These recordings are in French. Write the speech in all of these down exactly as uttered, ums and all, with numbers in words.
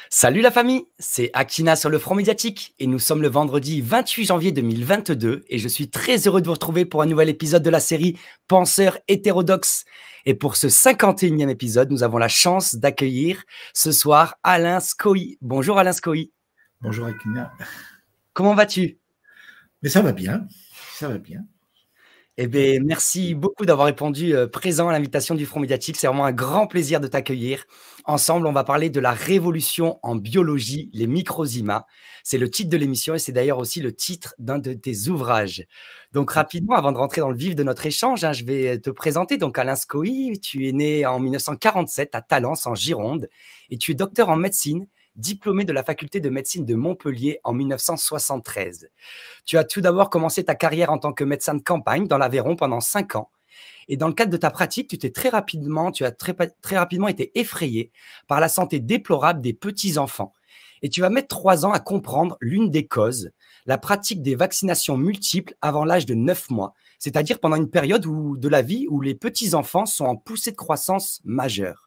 Salut la famille, c'est Akina sur le Front Médiatique et nous sommes le vendredi vingt-huit janvier deux mille vingt-deux et je suis très heureux de vous retrouver pour un nouvel épisode de la série Penseurs hétérodoxes. Et pour ce cinquante et unième épisode, nous avons la chance d'accueillir ce soir Alain Scoy. Bonjour Alain Scoy. Bonjour Akina. Comment vas-tu? Mais ça va bien, ça va bien. Eh bien, merci beaucoup d'avoir répondu euh, présent à l'invitation du Front Médiatique. C'est vraiment un grand plaisir de t'accueillir. Ensemble, on va parler de la révolution en biologie, les microzymas. C'est le titre de l'émission et c'est d'ailleurs aussi le titre d'un de tes ouvrages. Donc, rapidement, avant de rentrer dans le vif de notre échange, hein, je vais te présenter. Donc, Alain Scoy, tu es né en mille neuf cent quarante-sept à Talence, en Gironde, et tu es docteur en médecine, diplômé de la faculté de médecine de Montpellier en mille neuf cent soixante-treize. Tu as tout d'abord commencé ta carrière en tant que médecin de campagne dans l'Aveyron pendant cinq ans. Et dans le cadre de ta pratique, tu t'es très rapidement, tu as très, très rapidement été effrayé par la santé déplorable des petits-enfants. Et tu vas mettre trois ans à comprendre l'une des causes, la pratique des vaccinations multiples avant l'âge de neuf mois, c'est-à-dire pendant une période où, de la vie où les petits-enfants sont en poussée de croissance majeure.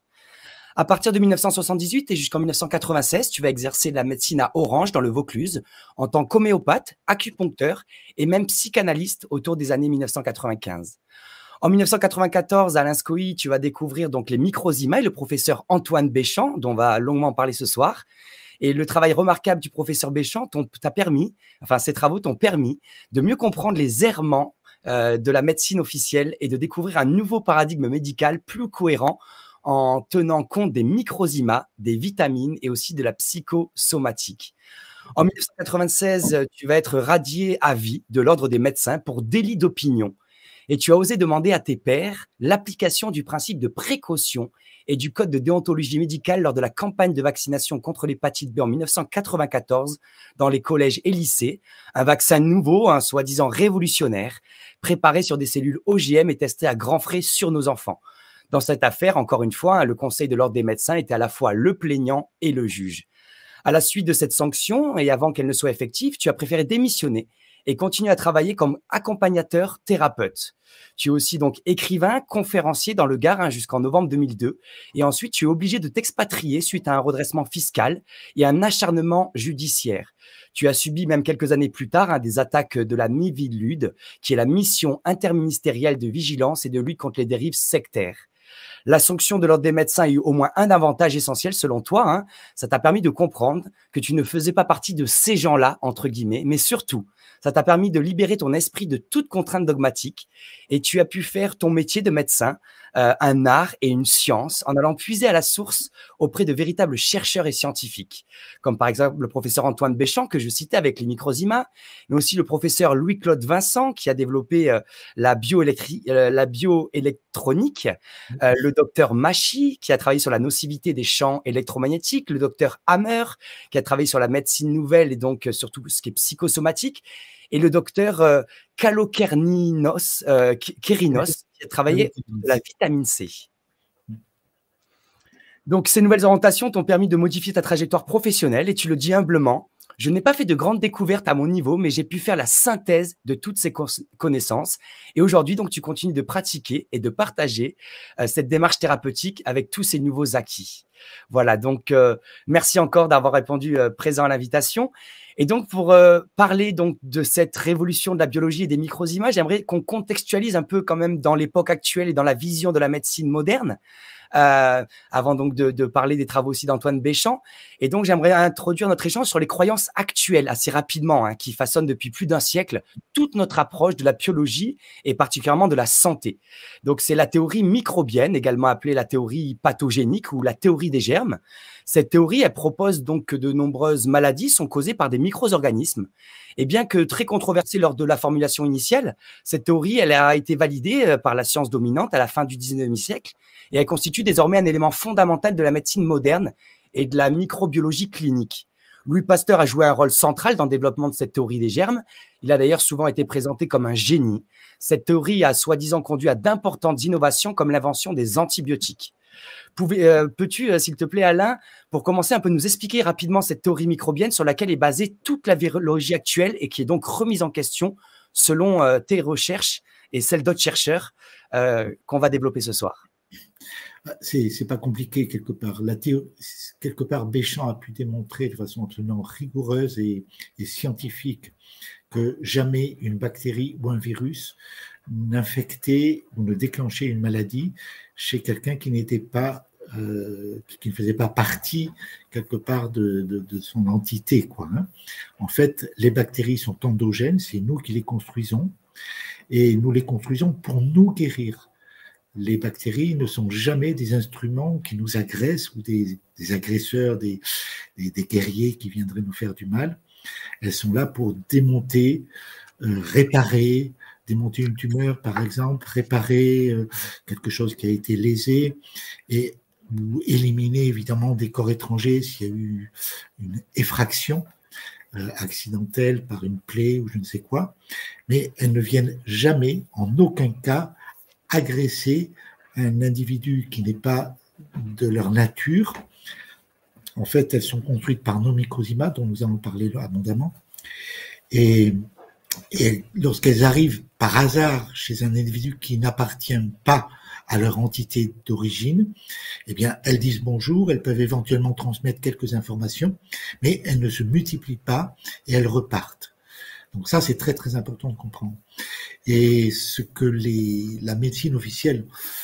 À partir de mille neuf cent soixante-dix-huit et jusqu'en mille neuf cent quatre-vingt-seize, tu vas exercer la médecine à Orange, dans le Vaucluse, en tant qu'homéopathe, acupuncteur et même psychanalyste autour des années mille neuf cent quatre-vingt-quinze. En mille neuf cent quatre-vingt-quatorze, à l'I N S C O I, tu vas découvrir donc les microzymas et le professeur Antoine Béchamp, dont on va longuement parler ce soir. Et le travail remarquable du professeur Béchamp t'a permis, enfin ces travaux t'ont permis de mieux comprendre les errements euh, de la médecine officielle et de découvrir un nouveau paradigme médical plus cohérent en tenant compte des microzymas, des vitamines et aussi de la psychosomatique. En mille neuf cent quatre-vingt-seize, tu vas être radié à vie de l'Ordre des médecins pour délit d'opinion et tu as osé demander à tes pairs l'application du principe de précaution et du code de déontologie médicale lors de la campagne de vaccination contre l'hépatite B en mille neuf cent quatre-vingt-quatorze dans les collèges et lycées, un vaccin nouveau, un soi-disant révolutionnaire, préparé sur des cellules O G M et testé à grands frais sur nos enfants. Dans cette affaire, encore une fois, le Conseil de l'Ordre des médecins était à la fois le plaignant et le juge. À la suite de cette sanction, et avant qu'elle ne soit effective, tu as préféré démissionner et continuer à travailler comme accompagnateur thérapeute. Tu es aussi donc écrivain, conférencier dans le Gard hein, jusqu'en novembre deux mille deux. Et ensuite, tu es obligé de t'expatrier suite à un redressement fiscal et un acharnement judiciaire. Tu as subi même quelques années plus tard hein, des attaques de la Miviludes, qui est la mission interministérielle de vigilance et de lutte contre les dérives sectaires. La sanction de l'Ordre des médecins a eu au moins un avantage essentiel selon toi. Hein, ça t'a permis de comprendre que tu ne faisais pas partie de ces gens-là, entre guillemets, mais surtout, ça t'a permis de libérer ton esprit de toute contrainte dogmatique et tu as pu faire ton métier de médecin, euh, un art et une science en allant puiser à la source auprès de véritables chercheurs et scientifiques, comme par exemple le professeur Antoine Béchamp que je citais avec les microzymas, mais aussi le professeur Louis-Claude Vincent qui a développé euh, la, euh, la bioélectronique, euh, le docteur Machi qui a travaillé sur la nocivité des champs électromagnétiques, le docteur Hammer qui a travaillé sur la médecine nouvelle et donc euh, sur tout ce qui est psychosomatique, et le docteur euh, Kalokerninos, euh, Kerinos, qui a travaillé sur la vitamine C. Donc, ces nouvelles orientations t'ont permis de modifier ta trajectoire professionnelle et tu le dis humblement, je n'ai pas fait de grandes découvertes à mon niveau, mais j'ai pu faire la synthèse de toutes ces connaissances. Et aujourd'hui, donc, tu continues de pratiquer et de partager euh, cette démarche thérapeutique avec tous ces nouveaux acquis. Voilà, donc euh, merci encore d'avoir répondu euh, présent à l'invitation. Et donc, pour euh, parler donc de cette révolution de la biologie et des microzymas, j'aimerais qu'on contextualise un peu quand même dans l'époque actuelle et dans la vision de la médecine moderne. Euh, avant donc de, de parler des travaux aussi d'Antoine Béchamp. Et donc, j'aimerais introduire notre échange sur les croyances actuelles assez rapidement, hein, qui façonnent depuis plus d'un siècle toute notre approche de la biologie et particulièrement de la santé. Donc, c'est la théorie microbienne, également appelée la théorie pathogénique ou la théorie des germes. Cette théorie, elle propose donc que de nombreuses maladies sont causées par des micro-organismes. Et bien que très controversée lors de la formulation initiale, cette théorie elle a été validée par la science dominante à la fin du dix-neuvième siècle et elle constitue désormais un élément fondamental de la médecine moderne et de la microbiologie clinique. Louis Pasteur a joué un rôle central dans le développement de cette théorie des germes. Il a d'ailleurs souvent été présenté comme un génie. Cette théorie a soi-disant conduit à d'importantes innovations comme l'invention des antibiotiques. Euh, Peux-tu, euh, s'il te plaît, Alain, pour commencer un peu nous expliquer rapidement cette théorie microbienne sur laquelle est basée toute la virologie actuelle et qui est donc remise en question selon euh, tes recherches et celles d'autres chercheurs euh, qu'on va développer ce soir. C'est, c'est pas compliqué quelque part. La théo... Quelque part, Béchamp a pu démontrer de façon absolument rigoureuse et, et scientifique que jamais une bactérie ou un virus n'infectait ou ne déclenchait une maladie chez quelqu'un qui n'était pas, euh, qui ne faisait pas partie quelque part de, de, de son entité, quoi. Hein. En fait, les bactéries sont endogènes, c'est nous qui les construisons et nous les construisons pour nous guérir. Les bactéries ne sont jamais des instruments qui nous agressent ou des, des agresseurs, des, des, des guerriers qui viendraient nous faire du mal. Elles sont là pour démonter, euh, réparer, démonter une tumeur par exemple, réparer euh, quelque chose qui a été lésé et ou éliminer évidemment des corps étrangers s'il y a eu une effraction euh, accidentelle par une plaie ou je ne sais quoi. Mais elles ne viennent jamais, en aucun cas, agresser un individu qui n'est pas de leur nature. En fait, elles sont construites par nos microzymas, dont nous allons parler abondamment. Et, et lorsqu'elles arrivent par hasard chez un individu qui n'appartient pas à leur entité d'origine, eh bien, elles disent bonjour, elles peuvent éventuellement transmettre quelques informations, mais elles ne se multiplient pas et elles repartent. Donc ça, c'est très très important de comprendre. Et ce que les, la médecine officielle,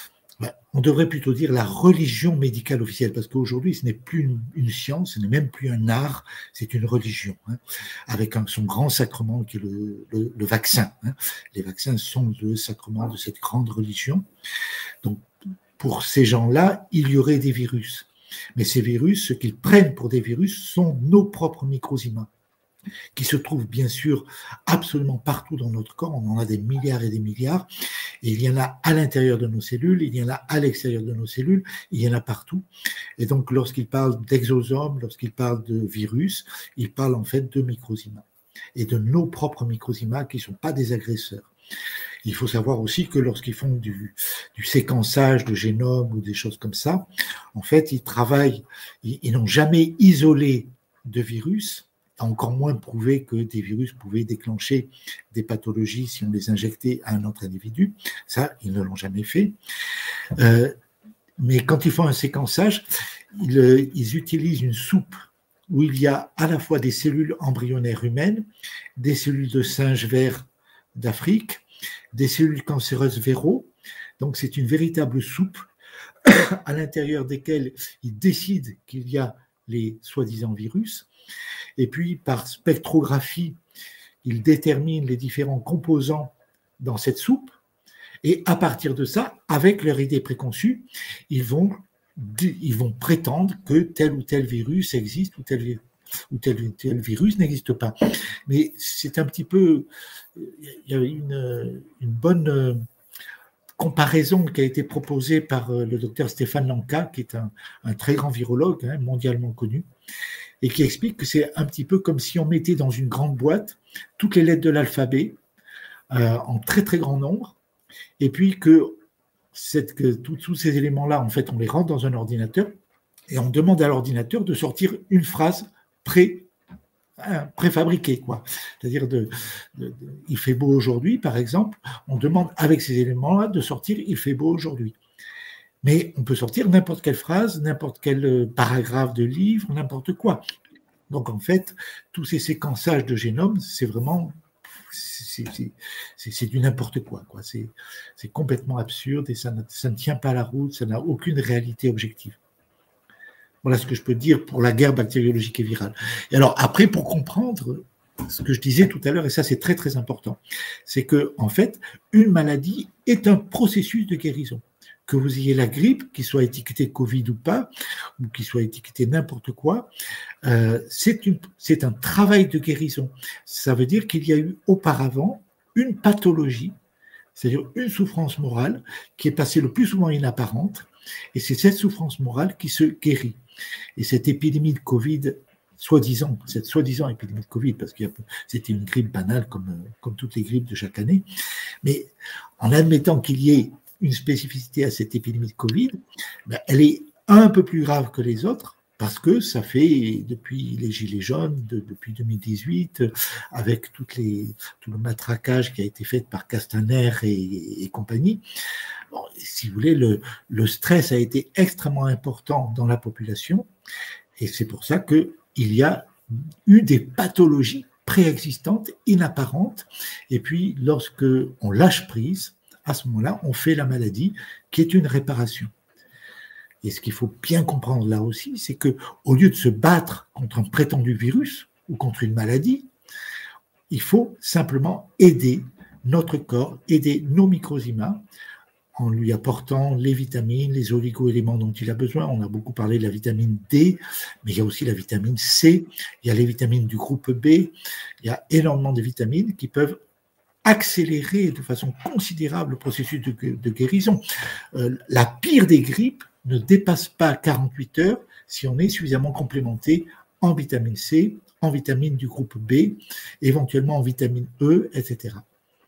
on devrait plutôt dire la religion médicale officielle, parce qu'aujourd'hui, ce n'est plus une, une science, ce n'est même plus un art, c'est une religion, hein, avec un, son grand sacrement qui est le, le, le vaccin. Hein. Les vaccins sont le sacrement de cette grande religion. Donc, pour ces gens-là, il y aurait des virus. Mais ces virus, ce qu'ils prennent pour des virus, sont nos propres microzymas, qui se trouvent bien sûr absolument partout dans notre corps. On en a des milliards et des milliards. Et il y en a à l'intérieur de nos cellules, il y en a à l'extérieur de nos cellules, il y en a partout. Et donc, lorsqu'il parle d'exosomes, lorsqu'il parle de virus, il parle en fait de microzymas et de nos propres microzymas qui ne sont pas des agresseurs. Il faut savoir aussi que lorsqu'ils font du, du séquençage de génome ou des choses comme ça, en fait, ils travaillent, ils, ils n'ont jamais isolé de virus, encore moins prouvé que des virus pouvaient déclencher des pathologies si on les injectait à un autre individu. Ça, ils ne l'ont jamais fait. Euh, mais quand ils font un séquençage, ils, ils utilisent une soupe où il y a à la fois des cellules embryonnaires humaines, des cellules de singes verts d'Afrique, des cellules cancéreuses véraux. Donc c'est une véritable soupe à l'intérieur desquelles ils décident qu'il y a les soi-disant virus. Et puis, par spectrographie, ils déterminent les différents composants dans cette soupe. Et à partir de ça, avec leur idée préconçue, ils vont, ils vont prétendre que tel ou tel virus existe ou tel, ou tel, ou tel virus n'existe pas. Mais c'est un petit peu... Il y a une, une bonne comparaison qui a été proposée par le docteur Stéphane Lanka, qui est un, un très grand virologue, hein, mondialement connu, et qui explique que c'est un petit peu comme si on mettait dans une grande boîte toutes les lettres de l'alphabet euh, en très très grand nombre, et puis que, cette, que tous, tous ces éléments-là, en fait, on les rentre dans un ordinateur et on demande à l'ordinateur de sortir une phrase pré, hein, préfabriquée, quoi. C'est-à-dire, de, de, de, il fait beau aujourd'hui, par exemple, on demande avec ces éléments-là de sortir il fait beau aujourd'hui. Mais on peut sortir n'importe quelle phrase, n'importe quel paragraphe de livre, n'importe quoi. Donc en fait, tous ces séquençages de génome, c'est vraiment, c'est, c'est, c'est, c'est du n'importe quoi, quoi. C'est, c'est complètement absurde et ça ne, ça ne tient pas la route, ça n'a aucune réalité objective. Voilà ce que je peux dire pour la guerre bactériologique et virale. Et alors après, pour comprendre ce que je disais tout à l'heure, et ça c'est très très important, c'est que en fait, une maladie est un processus de guérison. Que vous ayez la grippe, qu'il soit étiqueté Covid ou pas, ou qu'il soit étiqueté n'importe quoi, euh, c'est, une, c'est un travail de guérison. Ça veut dire qu'il y a eu auparavant une pathologie, c'est-à-dire une souffrance morale qui est passée le plus souvent inapparente, et c'est cette souffrance morale qui se guérit. Et cette épidémie de Covid, soi-disant, cette soi-disant épidémie de Covid, parce que c'était une grippe banale comme, comme toutes les grippes de chaque année, mais en admettant qu'il y ait une spécificité à cette épidémie de Covid, ben elle est un peu plus grave que les autres parce que ça fait, depuis les Gilets jaunes, de, depuis deux mille dix-huit, avec toutes les, tout le matraquage qui a été fait par Castaner et, et compagnie, Bon, si vous voulez, le, le stress a été extrêmement important dans la population et c'est pour ça qu'il y a eu des pathologies préexistantes, inapparentes, et puis lorsque on lâche prise, à ce moment-là, on fait la maladie qui est une réparation. Et ce qu'il faut bien comprendre là aussi, c'est qu'au lieu de se battre contre un prétendu virus ou contre une maladie, il faut simplement aider notre corps, aider nos microzymas en lui apportant les vitamines, les oligo-éléments dont il a besoin. On a beaucoup parlé de la vitamine D, mais il y a aussi la vitamine C, il y a les vitamines du groupe B, il y a énormément de vitamines qui peuvent accélérer de façon considérable le processus de, de guérison. Euh, la pire des grippes ne dépasse pas quarante-huit heures si on est suffisamment complémenté en vitamine C, en vitamine du groupe B, éventuellement en vitamine E, et cetera.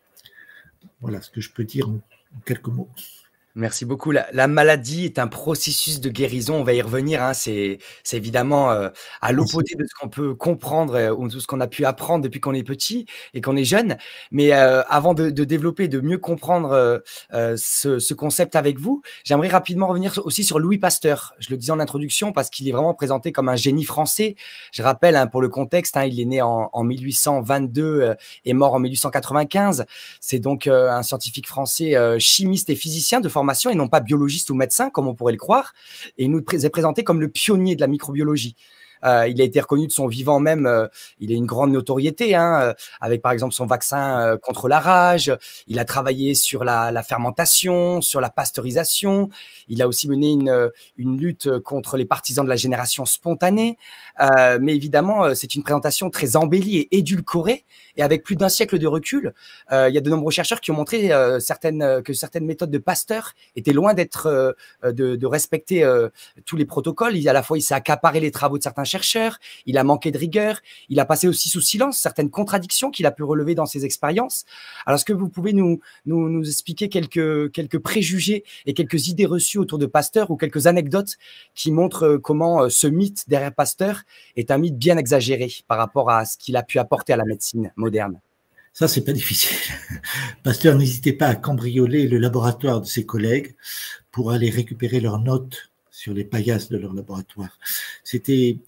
Voilà ce que je peux dire en quelques mots. Merci beaucoup. La, la maladie est un processus de guérison. On va y revenir. Hein. C'est évidemment euh, à l'opposé de ce qu'on peut comprendre euh, ou de ce qu'on a pu apprendre depuis qu'on est petit et qu'on est jeune. Mais euh, avant de, de développer, de mieux comprendre euh, euh, ce, ce concept avec vous, j'aimerais rapidement revenir aussi sur Louis Pasteur. Je le disais en introduction parce qu'il est vraiment présenté comme un génie français. Je rappelle, hein, pour le contexte, hein, il est né en, en mille huit cent vingt-deux euh, et mort en mille huit cent quatre-vingt-quinze. C'est donc euh, un scientifique français euh, chimiste et physicien de formation et non pas biologiste ou médecin, comme on pourrait le croire. Et il nous est présenté comme le pionnier de la microbiologie. Euh, il a été reconnu de son vivant même, euh, il a une grande notoriété, hein, euh, avec par exemple son vaccin euh, contre la rage. Il a travaillé sur la, la fermentation, sur la pasteurisation. Il a aussi mené une, une lutte contre les partisans de la génération spontanée. Euh, mais évidemment, c'est une présentation très embellie et édulcorée. Et avec plus d'un siècle de recul, euh, il y a de nombreux chercheurs qui ont montré euh, certaines, que certaines méthodes de Pasteur étaient loin d'être euh, de, de respecter euh, tous les protocoles. Il, à la fois, il s'est accaparé les travaux de certains chercheurs, il a manqué de rigueur, il a passé aussi sous silence certaines contradictions qu'il a pu relever dans ses expériences. Alors, est-ce que vous pouvez nous, nous, nous expliquer quelques, quelques préjugés et quelques idées reçues autour de Pasteur ou quelques anecdotes qui montrent comment ce mythe derrière Pasteur est un mythe bien exagéré par rapport à ce qu'il a pu apporter à la médecine moderne? Ça, c'est pas difficile. Pasteur n'hésitait pas à cambrioler le laboratoire de ses collègues pour aller récupérer leurs notes sur les paillasses de leur laboratoire. C'était,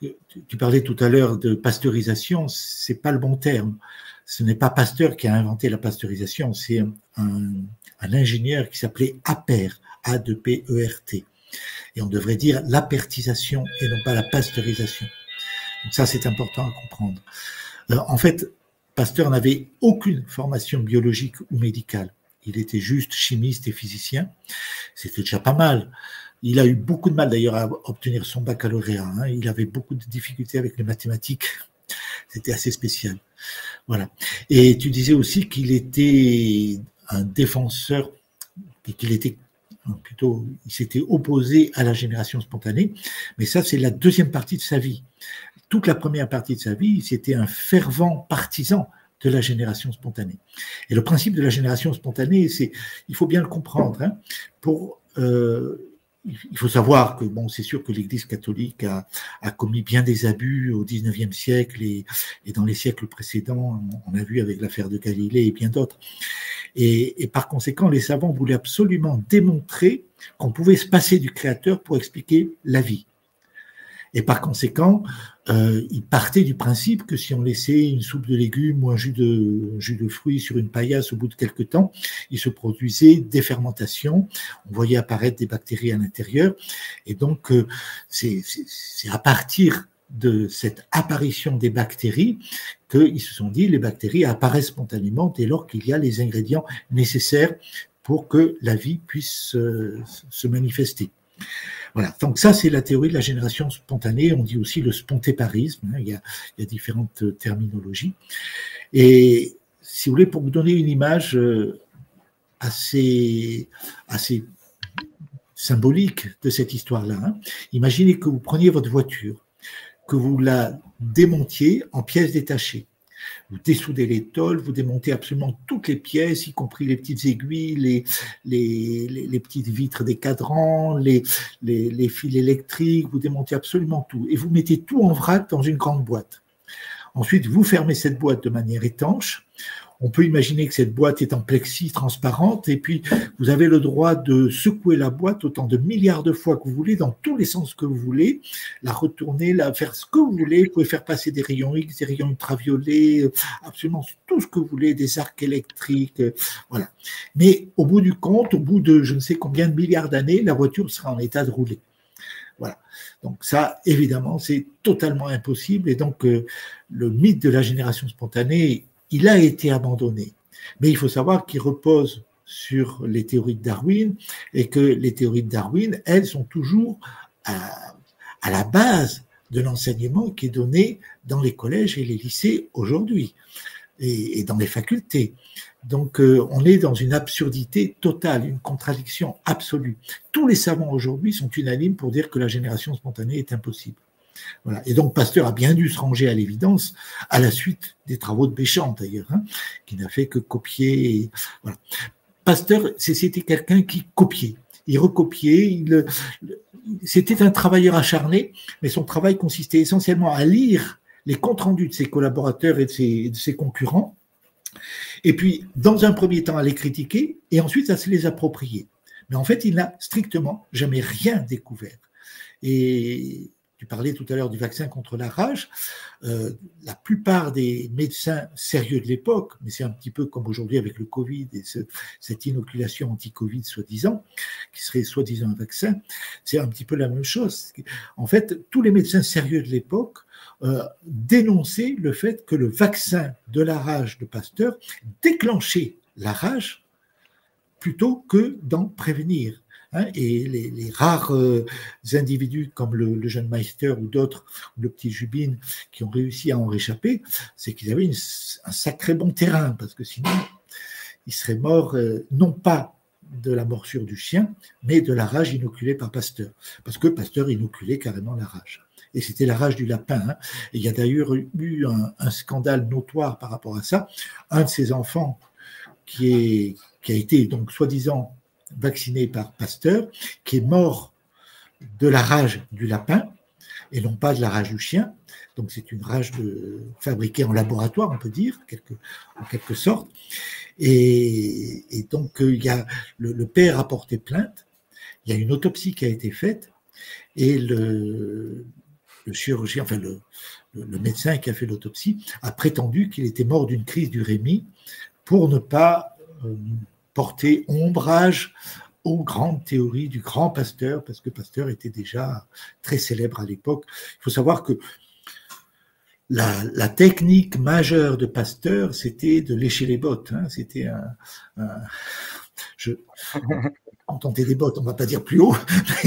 tu parlais tout à l'heure de pasteurisation, c'est pas le bon terme. Ce n'est pas Pasteur qui a inventé la pasteurisation, c'est un, un ingénieur qui s'appelait Appert, A deux P E R T. Et on devrait dire l'apertisation et non pas la pasteurisation. Donc ça, c'est important à comprendre. Euh, en fait, Pasteur n'avait aucune formation biologique ou médicale. Il était juste chimiste et physicien. C'était déjà pas mal. Il a eu beaucoup de mal d'ailleurs à obtenir son baccalauréat. Hein. Il avait beaucoup de difficultés avec les mathématiques. C'était assez spécial. Voilà. Et tu disais aussi qu'il était un défenseur et qu'il était plutôt, il s'était opposé à la génération spontanée. Mais ça, c'est la deuxième partie de sa vie. Toute la première partie de sa vie, c'était un fervent partisan de la génération spontanée. Et le principe de la génération spontanée, c'est, il faut bien le comprendre. Hein, pour, euh, il faut savoir que, bon, c'est sûr que l'Église catholique a, a commis bien des abus au dix-neuvième siècle et, et dans les siècles précédents, on a vu avec l'affaire de Galilée et bien d'autres. Et, et par conséquent, les savants voulaient absolument démontrer qu'on pouvait se passer du Créateur pour expliquer la vie. Et par conséquent, euh, ils partaient du principe que si on laissait une soupe de légumes ou un jus de, un jus de fruits sur une paillasse au bout de quelques temps, il se produisait des fermentations, on voyait apparaître des bactéries à l'intérieur. Et donc, euh, c'est à partir de cette apparition des bactéries qu'ils se sont dit les bactéries apparaissent spontanément dès lors qu'il y a les ingrédients nécessaires pour que la vie puisse euh, se manifester. Voilà, donc ça c'est la théorie de la génération spontanée, on dit aussi le spontéparisme, hein, il, y a, il y a différentes terminologies. Et si vous voulez, pour vous donner une image assez, assez symbolique de cette histoire-là, hein, imaginez que vous preniez votre voiture, que vous la démontiez en pièces détachées. Vous dessoudez les tôles, vous démontez absolument toutes les pièces, y compris les petites aiguilles, les, les, les, les petites vitres des cadrans, les, les, les fils électriques, vous démontez absolument tout. Et vous mettez tout en vrac dans une grande boîte. Ensuite, vous fermez cette boîte de manière étanche. on peut imaginer que cette boîte est en plexi transparente et puis vous avez le droit de secouer la boîte autant de milliards de fois que vous voulez, dans tous les sens que vous voulez, la retourner, la faire ce que vous voulez. Vous pouvez faire passer des rayons X, des rayons ultraviolets, absolument tout ce que vous voulez, des arcs électriques, voilà. Mais au bout du compte, au bout de je ne sais combien de milliards d'années, la voiture sera en état de rouler. Voilà. Donc ça, évidemment, c'est totalement impossible. Et donc, euh, le mythe de la génération spontanée, il a été abandonné. Mais il faut savoir qu'il repose sur les théories de Darwin et que les théories de Darwin, elles, sont toujours à, à la base de l'enseignement qui est donné dans les collèges et les lycées aujourd'hui et, et dans les facultés. Donc, euh, on est dans une absurdité totale, une contradiction absolue. Tous les savants aujourd'hui sont unanimes pour dire que la génération spontanée est impossible. Voilà. Et donc, Pasteur a bien dû se ranger à l'évidence, à la suite des travaux de Béchamp, d'ailleurs, hein, qui n'a fait que copier. Et, voilà. Pasteur, c'était quelqu'un qui copiait. Il recopiait, il, c'était un travailleur acharné, mais son travail consistait essentiellement à lire les comptes rendus de ses collaborateurs et de ses, de ses concurrents, et puis, dans un premier temps, à les critiquer, et ensuite à se les approprier. Mais en fait, il n'a strictement jamais rien découvert. Et tu parlais tout à l'heure du vaccin contre la rage. Euh, la plupart des médecins sérieux de l'époque, mais c'est un petit peu comme aujourd'hui avec le Covid et ce, cette inoculation anti-Covid soi-disant, qui serait soi-disant un vaccin, c'est un petit peu la même chose. En fait, tous les médecins sérieux de l'époque Euh, dénoncer le fait que le vaccin de la rage de Pasteur déclenchait la rage plutôt que d'en prévenir. Hein, et les, les rares euh, individus comme le, le jeune Meister ou d'autres, ou le petit Jubin, qui ont réussi à en réchapper, c'est qu'ils avaient une, un sacré bon terrain, parce que sinon, ils seraient morts euh, non pas de la morsure du chien, mais de la rage inoculée par Pasteur. Parce que Pasteur inoculait carrément la rage. Et c'était la rage du lapin. Hein. Et il y a d'ailleurs eu un, un scandale notoire par rapport à ça. Un de ses enfants qui, est, qui a été donc soi-disant vacciné par Pasteur, qui est mort de la rage du lapin et non pas de la rage du chien. Donc c'est une rage de, fabriquée en laboratoire, on peut dire, quelque, en quelque sorte. Et, et donc il y a, le, le père a porté plainte, il y a une autopsie qui a été faite et le... le chirurgien, enfin le, le médecin qui a fait l'autopsie, a prétendu qu'il était mort d'une crise d'urémie pour ne pas euh, porter ombrage aux grandes théories du grand Pasteur, parce que Pasteur était déjà très célèbre à l'époque. Il faut savoir que la, la technique majeure de Pasteur, c'était de lécher les bottes. Hein. C'était un... un je, quand on des bottes, on ne va pas dire plus haut,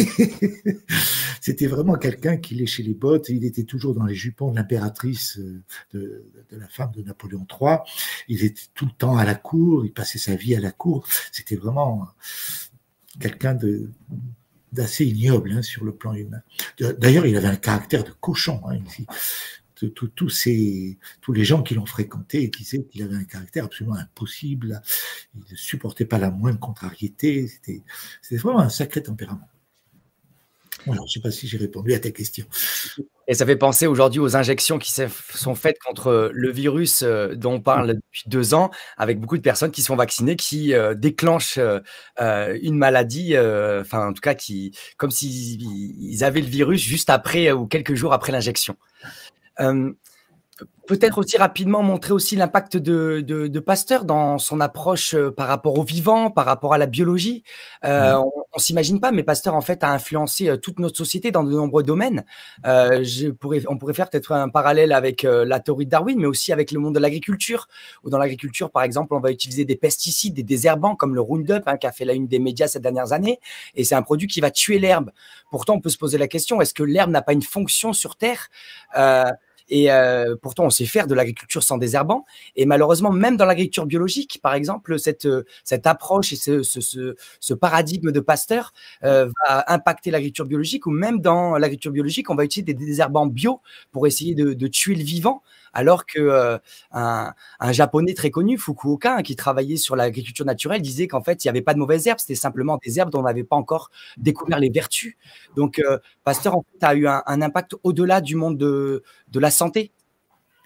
c'était vraiment quelqu'un qui léchait les bottes. Il était toujours dans les jupons de l'impératrice, de, de la femme de Napoléon trois. Il était tout le temps à la cour, il passait sa vie à la cour. C'était vraiment quelqu'un de, d'assez ignoble hein, sur le plan humain. D'ailleurs, il avait un caractère de cochon. Hein, ici. Tous, tous, ces, tous les gens qui l'ont fréquenté disaient qu'il avait un caractère absolument impossible. Il ne supportait pas la moindre contrariété. C'était, c'était vraiment un sacré tempérament. Voilà, je ne sais pas si j'ai répondu à ta question. Et ça fait penser aujourd'hui aux injections qui sont faites contre le virus dont on parle depuis deux ans, avec beaucoup de personnes qui sont vaccinées, qui euh, déclenchent euh, une maladie, euh, enfin en tout cas, qui, comme s'ils avaient le virus juste après ou quelques jours après l'injection. Euh, Peut-être aussi rapidement montrer aussi l'impact de, de, de Pasteur dans son approche euh, par rapport au vivant, par rapport à la biologie. Euh, mmh. On, on s'imagine pas, mais Pasteur en fait a influencé euh, toute notre société dans de nombreux domaines. Euh, je pourrais, on pourrait faire peut-être un parallèle avec euh, la théorie de Darwin, mais aussi avec le monde de l'agriculture. Où dans l'agriculture, par exemple, on va utiliser des pesticides, des désherbants comme le Roundup, hein, qui a fait la une des médias ces dernières années, et c'est un produit qui va tuer l'herbe. Pourtant, on peut se poser la question, est-ce que l'herbe n'a pas une fonction sur Terre ? euh, Et euh, pourtant, on sait faire de l'agriculture sans désherbant. Et malheureusement, même dans l'agriculture biologique, par exemple, cette, cette approche et ce, ce, ce, ce paradigme de Pasteur euh, va impacter l'agriculture biologique, ou même dans l'agriculture biologique, on va utiliser des désherbants bio pour essayer de, de tuer le vivant. Alors que euh, un, un japonais très connu, Fukuoka, hein, qui travaillait sur l'agriculture naturelle, disait qu'en fait, il n'y avait pas de mauvaises herbes, c'était simplement des herbes dont on n'avait pas encore découvert les vertus. Donc, euh, Pasteur, en fait, a eu un, un impact au-delà du monde de, de la santé.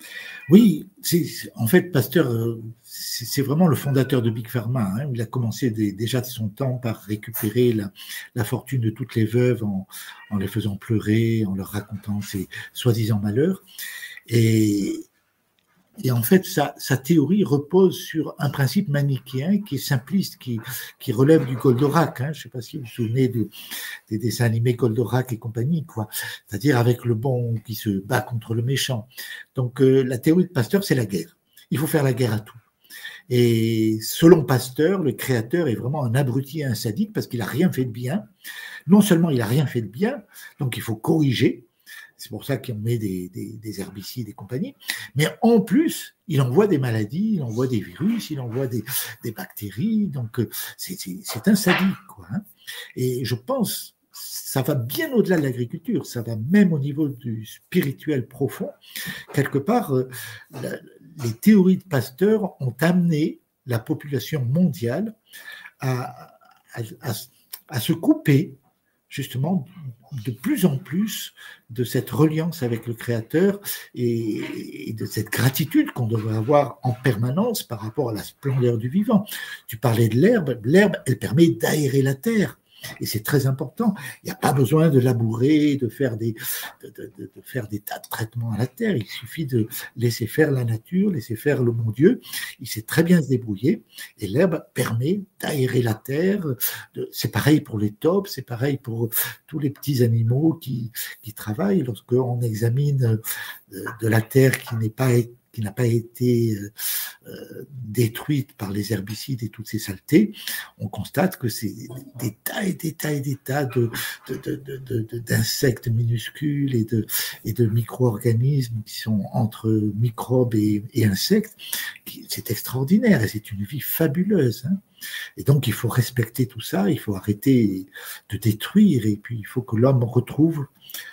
Oui, c'est, en fait, Pasteur, euh, c'est c'est vraiment le fondateur de Big Pharma. Hein. Il a commencé des- déjà de son temps par récupérer la, la fortune de toutes les veuves en, en les faisant pleurer, en leur racontant ses soi-disant malheurs. Et, et en fait, sa, sa théorie repose sur un principe manichéen qui est simpliste, qui, qui relève du Goldorak. Hein. Je ne sais pas si vous vous souvenez de, des dessins animés Goldorak et compagnie, quoi. C'est-à-dire avec le bon qui se bat contre le méchant. Donc, euh, la théorie de Pasteur, c'est la guerre. Il faut faire la guerre à tout. Et selon Pasteur, le créateur est vraiment un abruti et un sadique parce qu'il n'a rien fait de bien. Non seulement il n'a rien fait de bien, donc il faut corriger. C'est pour ça qu'on met des, des, des herbicides et compagnie. Mais en plus, il envoie des maladies, il envoie des virus, il envoie des, des bactéries. Donc, c'est, c'est, c'est un sadique, quoi. Hein. Et je pense, ça va bien au-delà de l'agriculture, ça va même au niveau du spirituel profond. Quelque part, euh, la, les théories de Pasteur ont amené la population mondiale à, à, à, à se couper justement de plus en plus de cette reliance avec le Créateur et, et de cette gratitude qu'on devrait avoir en permanence par rapport à la splendeur du vivant. Tu parlais de l'herbe, l'herbe, elle permet d'aérer la terre. Et c'est très important. Il n'y a pas besoin de labourer, de faire, des, de, de, de, de faire des tas de traitements à la terre. Il suffit de laisser faire la nature, laisser faire le bon Dieu. Il sait très bien se débrouiller. Et l'herbe permet d'aérer la terre. De, c'est pareil pour les taupes, c'est pareil pour tous les petits animaux qui, qui travaillent. Lorsqu'on examine de, de la terre qui n'est pas qui n'a pas été euh, détruite par les herbicides et toutes ces saletés, on constate que c'est des tas et des tas et des tas de, de, de, de, de, d'insectes minuscules et de, et de micro-organismes qui sont entre microbes et, et insectes. C'est extraordinaire et c'est une vie fabuleuse. Hein. Et donc, il faut respecter tout ça, il faut arrêter de détruire et puis il faut que l'homme retrouve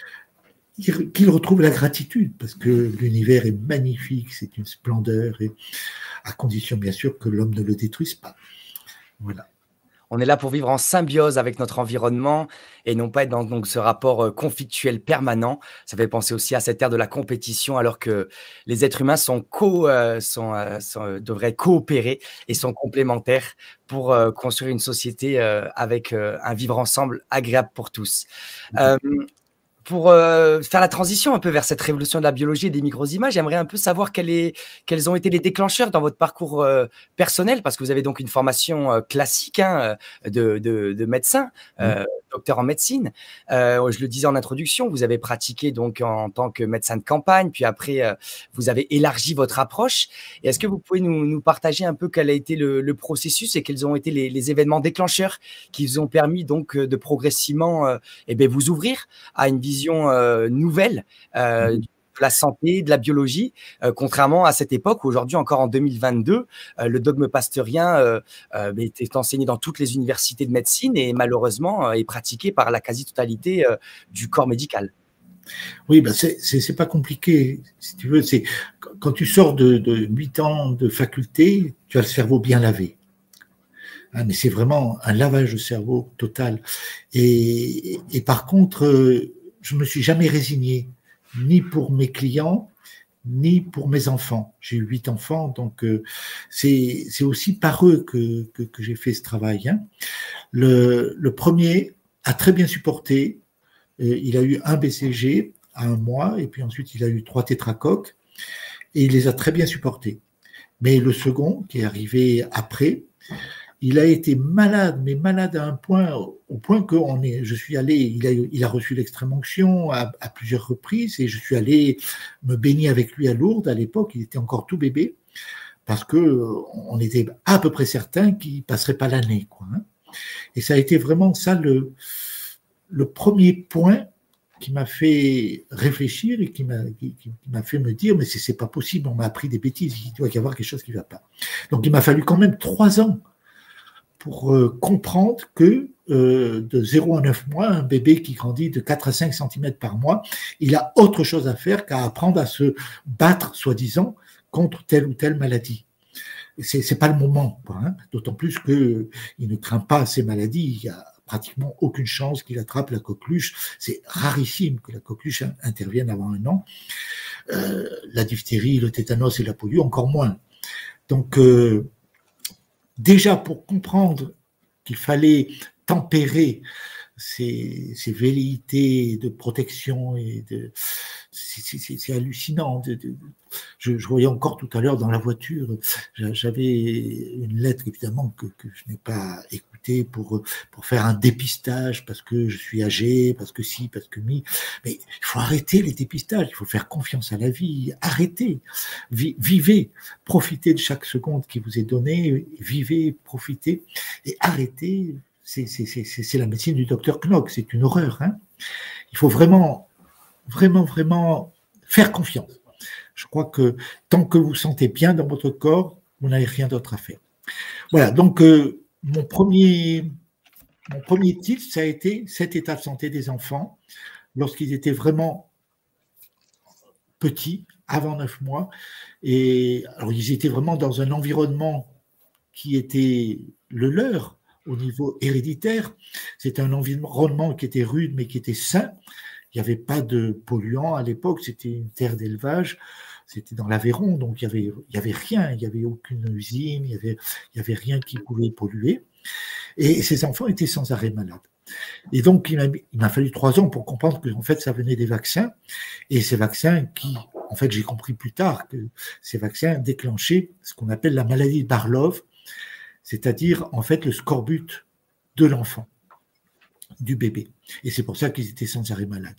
qu'il retrouve la gratitude, parce que l'univers est magnifique, c'est une splendeur, et à condition bien sûr que l'homme ne le détruise pas. Voilà. On est là pour vivre en symbiose avec notre environnement et non pas être dans donc, ce rapport conflictuel permanent. Ça fait penser aussi à cette ère de la compétition, alors que les êtres humains sont co, euh, sont, euh, sont, devraient coopérer et sont complémentaires pour euh, construire une société euh, avec euh, un vivre ensemble agréable pour tous. Euh, Pour euh, faire la transition un peu vers cette révolution de la biologie et des micro-images, j'aimerais un peu savoir quel est, quels ont été les déclencheurs dans votre parcours euh, personnel, parce que vous avez donc une formation euh, classique hein, de, de, de médecin, euh, mmh. docteur en médecine. Euh, je le disais en introduction, vous avez pratiqué donc en, en tant que médecin de campagne, puis après euh, vous avez élargi votre approche. Et est-ce que vous pouvez nous, nous partager un peu quel a été le, le processus et quels ont été les, les événements déclencheurs qui vous ont permis donc de progressivement euh, eh bien, vous ouvrir à une vision Euh, nouvelle euh, de la santé, de la biologie, euh, contrairement à cette époque où aujourd'hui, encore en deux mille vingt-deux, euh, le dogme pasteurien euh, euh, est enseigné dans toutes les universités de médecine et malheureusement euh, est pratiqué par la quasi-totalité euh, du corps médical. Oui, ben c'est, c'est, c'est pas compliqué, si tu veux. C'est, quand tu sors de, de huit ans de faculté, tu as le cerveau bien lavé. Hein, mais c'est vraiment un lavage de cerveau total. Et, et par contre, euh, je me suis jamais résigné, ni pour mes clients, ni pour mes enfants. J'ai eu huit enfants, donc euh, c'est, c'est aussi par eux que, que, que j'ai fait ce travail. Hein. Le, le premier a très bien supporté. Euh, il a eu un B C G à un mois, et puis ensuite il a eu trois tétracoques, et il les a très bien supportés. Mais le second, qui est arrivé après, il a été malade, mais malade à un point, au point que on est, je suis allé, il a, il a reçu l'extrême onction à, à plusieurs reprises et je suis allé me baigner avec lui à Lourdes. À l'époque, il était encore tout bébé parce que on était à peu près certain qu'il passerait pas l'année, quoi. Hein. Et ça a été vraiment ça le, le premier point qui m'a fait réfléchir et qui m'a, qui, qui m'a fait me dire mais c'est, c'est pas possible, on m'a appris des bêtises, il doit y avoir quelque chose qui va pas. Donc il m'a fallu quand même trois ans pour euh, comprendre que euh, de zéro à neuf mois, un bébé qui grandit de quatre à cinq centimètres par mois, il a autre chose à faire qu'à apprendre à se battre, soi-disant, contre telle ou telle maladie. C'est, c'est pas le moment, quoi, hein, d'autant plus qu'il ne craint pas ces maladies. Il y a pratiquement aucune chance qu'il attrape la coqueluche. C'est rarissime que la coqueluche intervienne avant un an. Euh, la diphtérie, le tétanos et la polio, encore moins. Donc, euh, déjà, pour comprendre qu'il fallait tempérer ces, ces velléités de protection, et de, c'est hallucinant. De, de, je, je voyais encore tout à l'heure dans la voiture, j'avais une lettre évidemment que, que je n'ai pas écoutée pour, pour faire un dépistage parce que je suis âgé, parce que si, parce que mi. Mais il faut arrêter les dépistages, il faut faire confiance à la vie, arrêtez, vivez, profitez de chaque seconde qui vous est donnée, vivez, profitez et arrêtez. C'est la médecine du docteur Knock, c'est une horreur. Hein. Il faut vraiment, vraiment, vraiment faire confiance. Je crois que tant que vous vous sentez bien dans votre corps, vous n'avez rien d'autre à faire. Voilà, donc euh, mon, premier, mon premier titre, ça a été cet état de santé des enfants lorsqu'ils étaient vraiment petits, avant neuf mois. Et alors, ils étaient vraiment dans un environnement qui était le leur, au niveau héréditaire. C'était un environnement qui était rude, mais qui était sain. Il n'y avait pas de polluants à l'époque, c'était une terre d'élevage, c'était dans l'Aveyron, donc il n'y avait, il y avait rien, il n'y avait aucune usine, il n'y avait, il y avait rien qui pouvait polluer. Et ces enfants étaient sans arrêt malades. Et donc, il m'a fallu trois ans pour comprendre que, en fait, ça venait des vaccins. Et ces vaccins qui, en fait, j'ai compris plus tard que ces vaccins déclenchaient ce qu'on appelle la maladie de Barlov, c'est-à-dire, en fait, le scorbut de l'enfant, du bébé. Et c'est pour ça qu'ils étaient sans arrêt malades.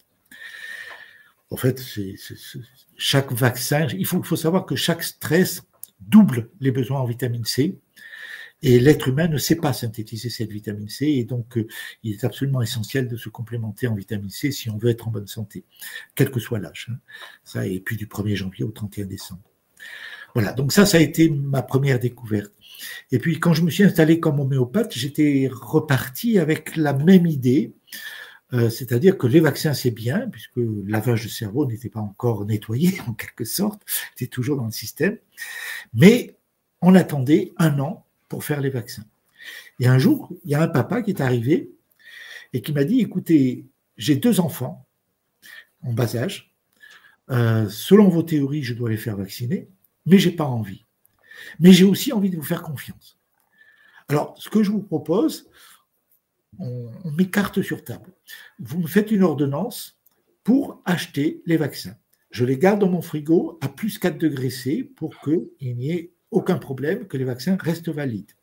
En fait, c'est, c'est, c'est, chaque vaccin, il faut, il faut savoir que chaque stress double les besoins en vitamine C, et l'être humain ne sait pas synthétiser cette vitamine C, et donc euh, il est absolument essentiel de se complémenter en vitamine C si on veut être en bonne santé, quel que soit l'âge. Hein. Ça, et puis du premier janvier au trente et un décembre. Voilà, donc ça, ça a été ma première découverte. Et puis, quand je me suis installé comme homéopathe, j'étais reparti avec la même idée, euh, c'est-à-dire que les vaccins, c'est bien, puisque le lavage de cerveau n'était pas encore nettoyé, en quelque sorte, c'était toujours dans le système, mais on attendait un an pour faire les vaccins. Et un jour, il y a un papa qui est arrivé et qui m'a dit, écoutez, j'ai deux enfants en bas âge, euh, selon vos théories, je dois les faire vacciner, mais je n'ai pas envie. Mais j'ai aussi envie de vous faire confiance. Alors, ce que je vous propose, on, on met carte sur table. Vous me faites une ordonnance pour acheter les vaccins. Je les garde dans mon frigo à plus quatre degrés C pour qu'il n'y ait aucun problème, que les vaccins restent valides.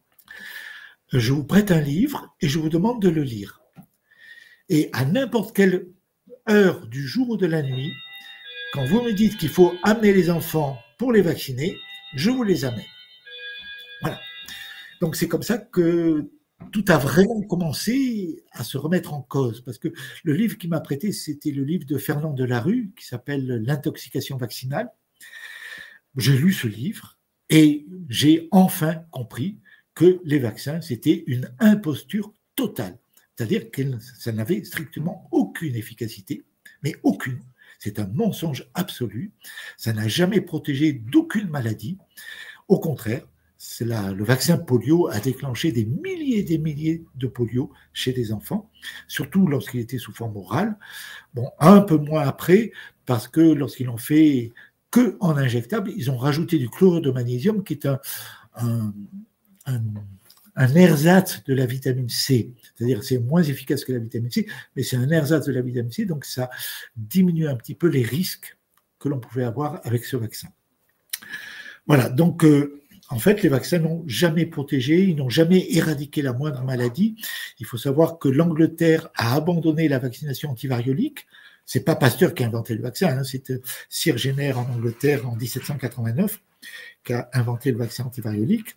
Je vous prête un livre et je vous demande de le lire. Et à n'importe quelle heure du jour ou de la nuit, quand vous me dites qu'il faut amener les enfants pour les vacciner, je vous les amène. Voilà. Donc c'est comme ça que tout a vraiment commencé à se remettre en cause. Parce que le livre qui m'a prêté, c'était le livre de Fernand Delarue, qui s'appelle L'intoxication vaccinale. J'ai lu ce livre et j'ai enfin compris que les vaccins, c'était une imposture totale. C'est-à-dire que ça n'avait strictement aucune efficacité, mais aucune. C'est un mensonge absolu. Ça n'a jamais protégé d'aucune maladie. Au contraire, la, le vaccin polio a déclenché des milliers et des milliers de polio chez des enfants, surtout lorsqu'il était sous forme orale. Bon, un peu moins après, parce que lorsqu'ils l'ont fait que en injectable, ils ont rajouté du chlorure de magnésium, qui est un, un, un, un ersatz de la vitamine C. C'est-à-dire c'est moins efficace que la vitamine C, mais c'est un ersatz de la vitamine C, donc ça diminue un petit peu les risques que l'on pouvait avoir avec ce vaccin. Voilà, donc euh, en fait, les vaccins n'ont jamais protégé, ils n'ont jamais éradiqué la moindre maladie. Il faut savoir que l'Angleterre a abandonné la vaccination antivariolique. C'est pas Pasteur qui a inventé le vaccin, hein, c'est Sir Jenner en Angleterre en dix-sept cent quatre-vingt-neuf qui a inventé le vaccin antivariolique.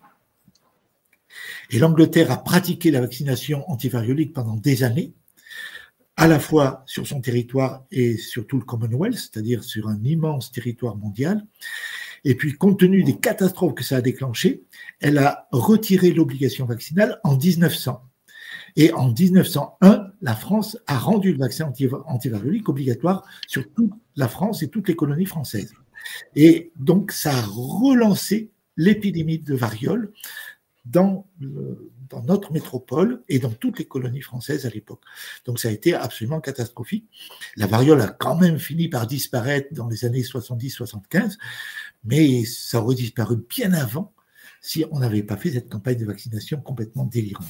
Et l'Angleterre a pratiqué la vaccination antivariolique pendant des années, à la fois sur son territoire et sur tout le Commonwealth, c'est-à-dire sur un immense territoire mondial. Et puis, compte tenu des catastrophes que ça a déclenchées, elle a retiré l'obligation vaccinale en dix-neuf cents. Et en dix-neuf cent un, la France a rendu le vaccin antivariolique obligatoire sur toute la France et toutes les colonies françaises. Et donc, ça a relancé l'épidémie de variole dans, le, dans notre métropole et dans toutes les colonies françaises à l'époque. Donc ça a été absolument catastrophique. La variole a quand même fini par disparaître dans les années soixante-dix soixante-quinze, mais ça aurait disparu bien avant si on n'avait pas fait cette campagne de vaccination complètement délirante.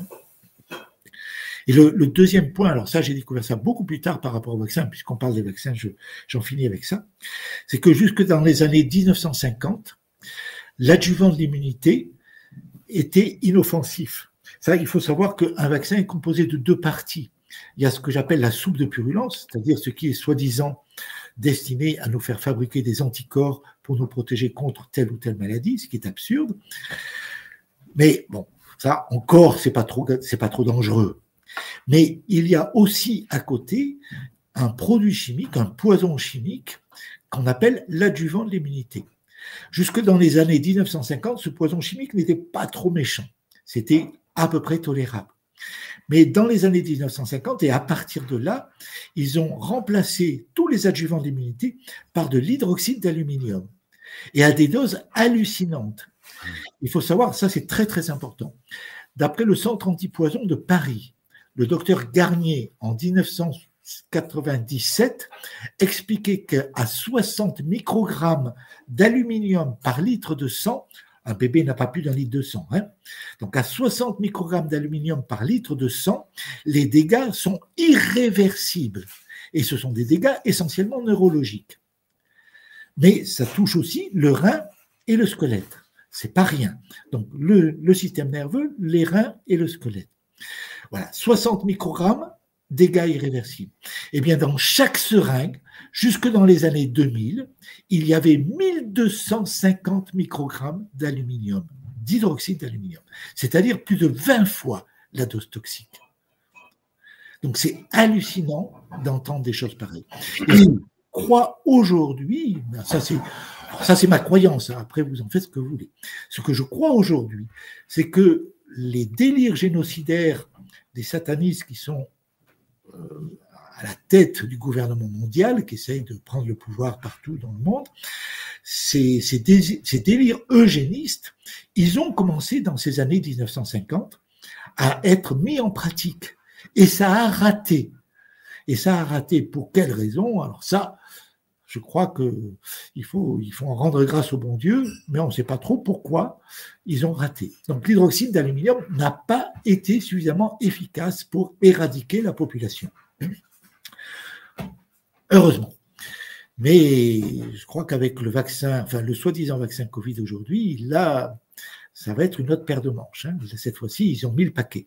Et le, le deuxième point, alors ça j'ai découvert ça beaucoup plus tard par rapport au vaccin, puisqu'on parle des vaccins, je, j'en finis avec ça, c'est que jusque dans les années mille neuf cent cinquante, l'adjuvant de l'immunité était inoffensif. Ça, il faut savoir qu'un vaccin est composé de deux parties. Il y a ce que j'appelle la soupe de purulence, c'est-à-dire ce qui est soi-disant destiné à nous faire fabriquer des anticorps pour nous protéger contre telle ou telle maladie, ce qui est absurde. Mais bon, ça encore, c'est pas trop, c'est pas trop dangereux. Mais il y a aussi à côté un produit chimique, un poison chimique qu'on appelle l'adjuvant de l'immunité. Jusque dans les années mille neuf cent cinquante, ce poison chimique n'était pas trop méchant. C'était à peu près tolérable. Mais dans les années mille neuf cent cinquante, et à partir de là, ils ont remplacé tous les adjuvants d'immunité par de l'hydroxyde d'aluminium, et à des doses hallucinantes. Il faut savoir, ça c'est très très important. D'après le centre antipoison de Paris, le docteur Garnier, en mille neuf cent quatre-vingt-dix-sept, expliquait qu'à soixante microgrammes d'aluminium par litre de sang, un bébé n'a pas plus d'un litre de sang, hein, donc à soixante microgrammes d'aluminium par litre de sang, les dégâts sont irréversibles. Et ce sont des dégâts essentiellement neurologiques. Mais ça touche aussi le rein et le squelette. C'est pas rien. Donc le, le système nerveux, les reins et le squelette. Voilà, soixante microgrammes, dégâts irréversibles. Eh bien, dans chaque seringue, jusque dans les années deux mille, il y avait mille deux cent cinquante microgrammes d'aluminium, d'hydroxyde d'aluminium, c'est-à-dire plus de vingt fois la dose toxique. Donc c'est hallucinant d'entendre des choses pareilles. Et je crois aujourd'hui, ça c'est, ça c'est ma croyance, après vous en faites ce que vous voulez. Ce que je crois aujourd'hui, c'est que les délires génocidaires des satanistes qui sont euh, à la tête du gouvernement mondial, qui essayent de prendre le pouvoir partout dans le monde, ces, ces, dé, ces délires eugénistes, ils ont commencé dans ces années mille neuf cent cinquante à être mis en pratique. Et ça a raté. Et ça a raté pour quelle raison? Alors ça, je crois qu'il faut, il faut en rendre grâce au bon Dieu, mais on ne sait pas trop pourquoi ils ont raté. Donc l'hydroxyde d'aluminium n'a pas été suffisamment efficace pour éradiquer la population. Heureusement. Mais je crois qu'avec le vaccin, enfin le soi-disant vaccin Covid aujourd'hui, là, ça va être une autre paire de manches. Hein. Cette fois-ci, ils ont mis le paquet.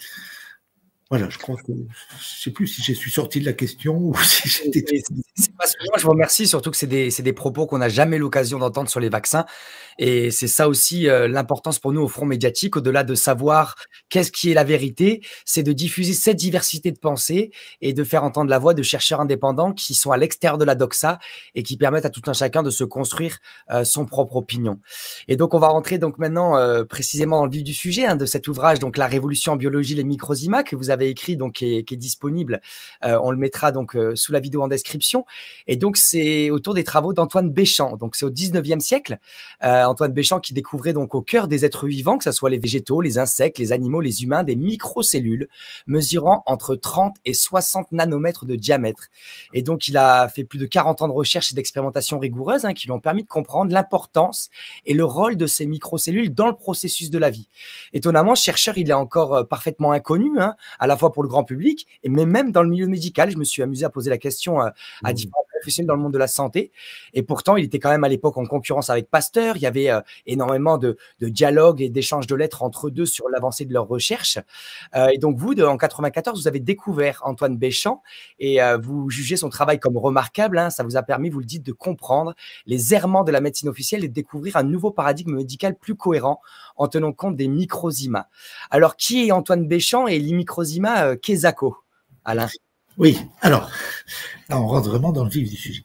Voilà, je crois que je ne sais plus si je suis sorti de la question ou si j'étais. C'est passionnant, je vous remercie, surtout que c'est des, c'est des propos qu'on n'a jamais l'occasion d'entendre sur les vaccins. Et c'est ça aussi euh, l'importance pour nous au Front médiatique, au-delà de savoir qu'est-ce qui est la vérité, c'est de diffuser cette diversité de pensée et de faire entendre la voix de chercheurs indépendants qui sont à l'extérieur de la doxa et qui permettent à tout un chacun de se construire euh, son propre opinion. Et donc, on va rentrer donc maintenant euh, précisément dans le vif du sujet hein, de cet ouvrage, donc La Révolution en biologie, les microzymas, que vous avez écrit, donc qui est, qui est disponible. Euh, on le mettra donc euh, sous la vidéo en description. Et donc, c'est autour des travaux d'Antoine Béchamp. Donc, c'est au dix-neuvième siècle. Euh, Antoine Béchamp qui découvrait donc au cœur des êtres vivants, que ce soit les végétaux, les insectes, les animaux, les humains, des microcellules mesurant entre trente et soixante nanomètres de diamètre. Et donc, il a fait plus de quarante ans de recherche et d'expérimentation rigoureuses hein, qui lui ont permis de comprendre l'importance et le rôle de ces microcellules dans le processus de la vie. Étonnamment, ce chercheur, il est encore euh, parfaitement inconnu, hein, à la fois pour le grand public, mais même dans le milieu médical. Je me suis amusé à poser la question euh, à différents professionnels dans le monde de la santé. Et pourtant, il était quand même à l'époque en concurrence avec Pasteur. Il y avait euh, énormément de, de dialogues et d'échanges de lettres entre eux deux sur l'avancée de leurs recherches. Euh, et donc, vous, de, en quatre-vingt-quatorze, vous avez découvert Antoine Béchamp et euh, vous jugez son travail comme remarquable. Hein, ça vous a permis, vous le dites, de comprendre les errements de la médecine officielle et de découvrir un nouveau paradigme médical plus cohérent en tenant compte des microzymas. Alors, qui est Antoine Béchamp et les microzymas euh, Quesaco, Alain? Oui, alors, là, on rentre vraiment dans le vif du sujet.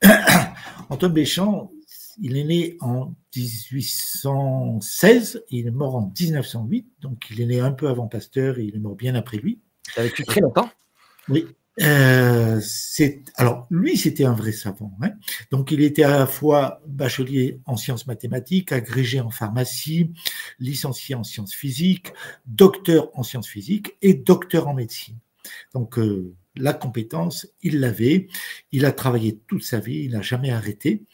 Antoine Béchamp, il est né en dix-huit cent seize, il est mort en dix-neuf cent huit, donc il est né un peu avant Pasteur et il est mort bien après lui. Il a vécu très longtemps. Oui, Euh, c'est, alors, lui, c'était un vrai savant. Hein. Donc, il était à la fois bachelier en sciences mathématiques, agrégé en pharmacie, licencié en sciences physiques, docteur en sciences physiques et docteur en médecine. Donc, euh, la compétence, il l'avait. Il a travaillé toute sa vie, il n'a jamais arrêté.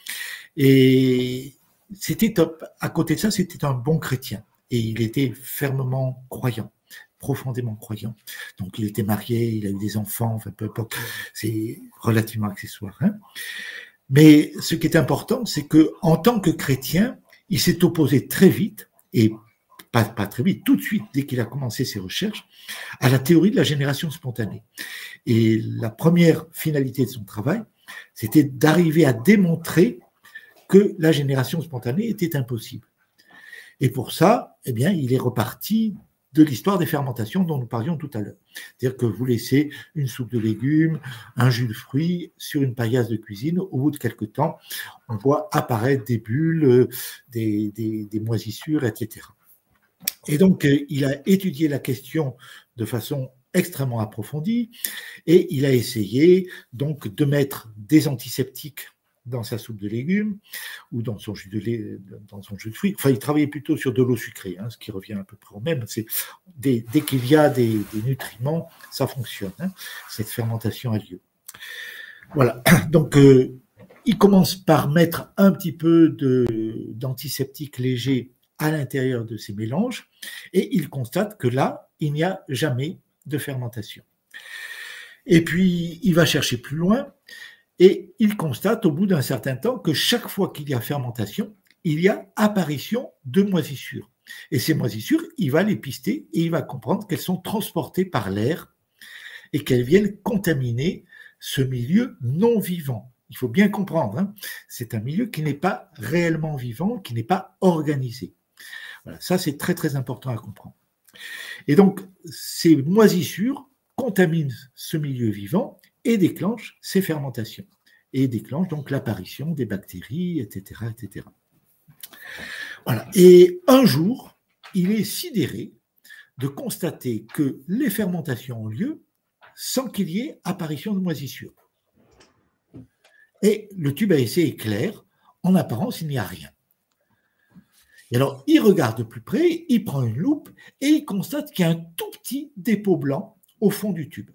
Et c'était top. À côté de ça, c'était un bon chrétien. Et il était fermement croyant, profondément croyant. Donc, il était marié, il a eu des enfants, enfin, peu importe, c'est relativement accessoire. Hein. Mais ce qui est important, c'est que en tant que chrétien, il s'est opposé très vite, et pas, pas très vite, tout de suite, dès qu'il a commencé ses recherches, à la théorie de la génération spontanée. Et la première finalité de son travail, c'était d'arriver à démontrer que la génération spontanée était impossible. Et pour ça, eh bien, il est reparti de l'histoire des fermentations dont nous parlions tout à l'heure. C'est-à-dire que vous laissez une soupe de légumes, un jus de fruits sur une paillasse de cuisine, au bout de quelques temps, on voit apparaître des bulles, des, des, des moisissures, et cetera. Et donc, il a étudié la question de façon extrêmement approfondie et il a essayé donc de mettre des antiseptiques dans sa soupe de légumes ou dans son jus de lait, dans son jus de fruits. Enfin, il travaillait plutôt sur de l'eau sucrée, hein, ce qui revient à peu près au même. C'est dès, dès qu'il y a des, des nutriments, ça fonctionne. Hein, cette fermentation a lieu. Voilà. Donc, euh, il commence par mettre un petit peu de, d'antiseptique léger à l'intérieur de ces mélanges et il constate que là, il n'y a jamais de fermentation. Et puis, il va chercher plus loin. Et il constate au bout d'un certain temps que chaque fois qu'il y a fermentation, il y a apparition de moisissures. Et ces moisissures, il va les pister et il va comprendre qu'elles sont transportées par l'air et qu'elles viennent contaminer ce milieu non vivant. Il faut bien comprendre, hein, c'est un milieu qui n'est pas réellement vivant, qui n'est pas organisé. Voilà, ça c'est très très important à comprendre. Et donc, ces moisissures contaminent ce milieu vivant et déclenche ces fermentations, et déclenche donc l'apparition des bactéries, et cetera, et cetera. Voilà. Et un jour, il est sidéré de constater que les fermentations ont lieu sans qu'il y ait apparition de moisissures. Et le tube à essai est clair, en apparence, il n'y a rien. Et alors, il regarde de plus près, il prend une loupe, et il constate qu'il y a un tout petit dépôt blanc au fond du tube.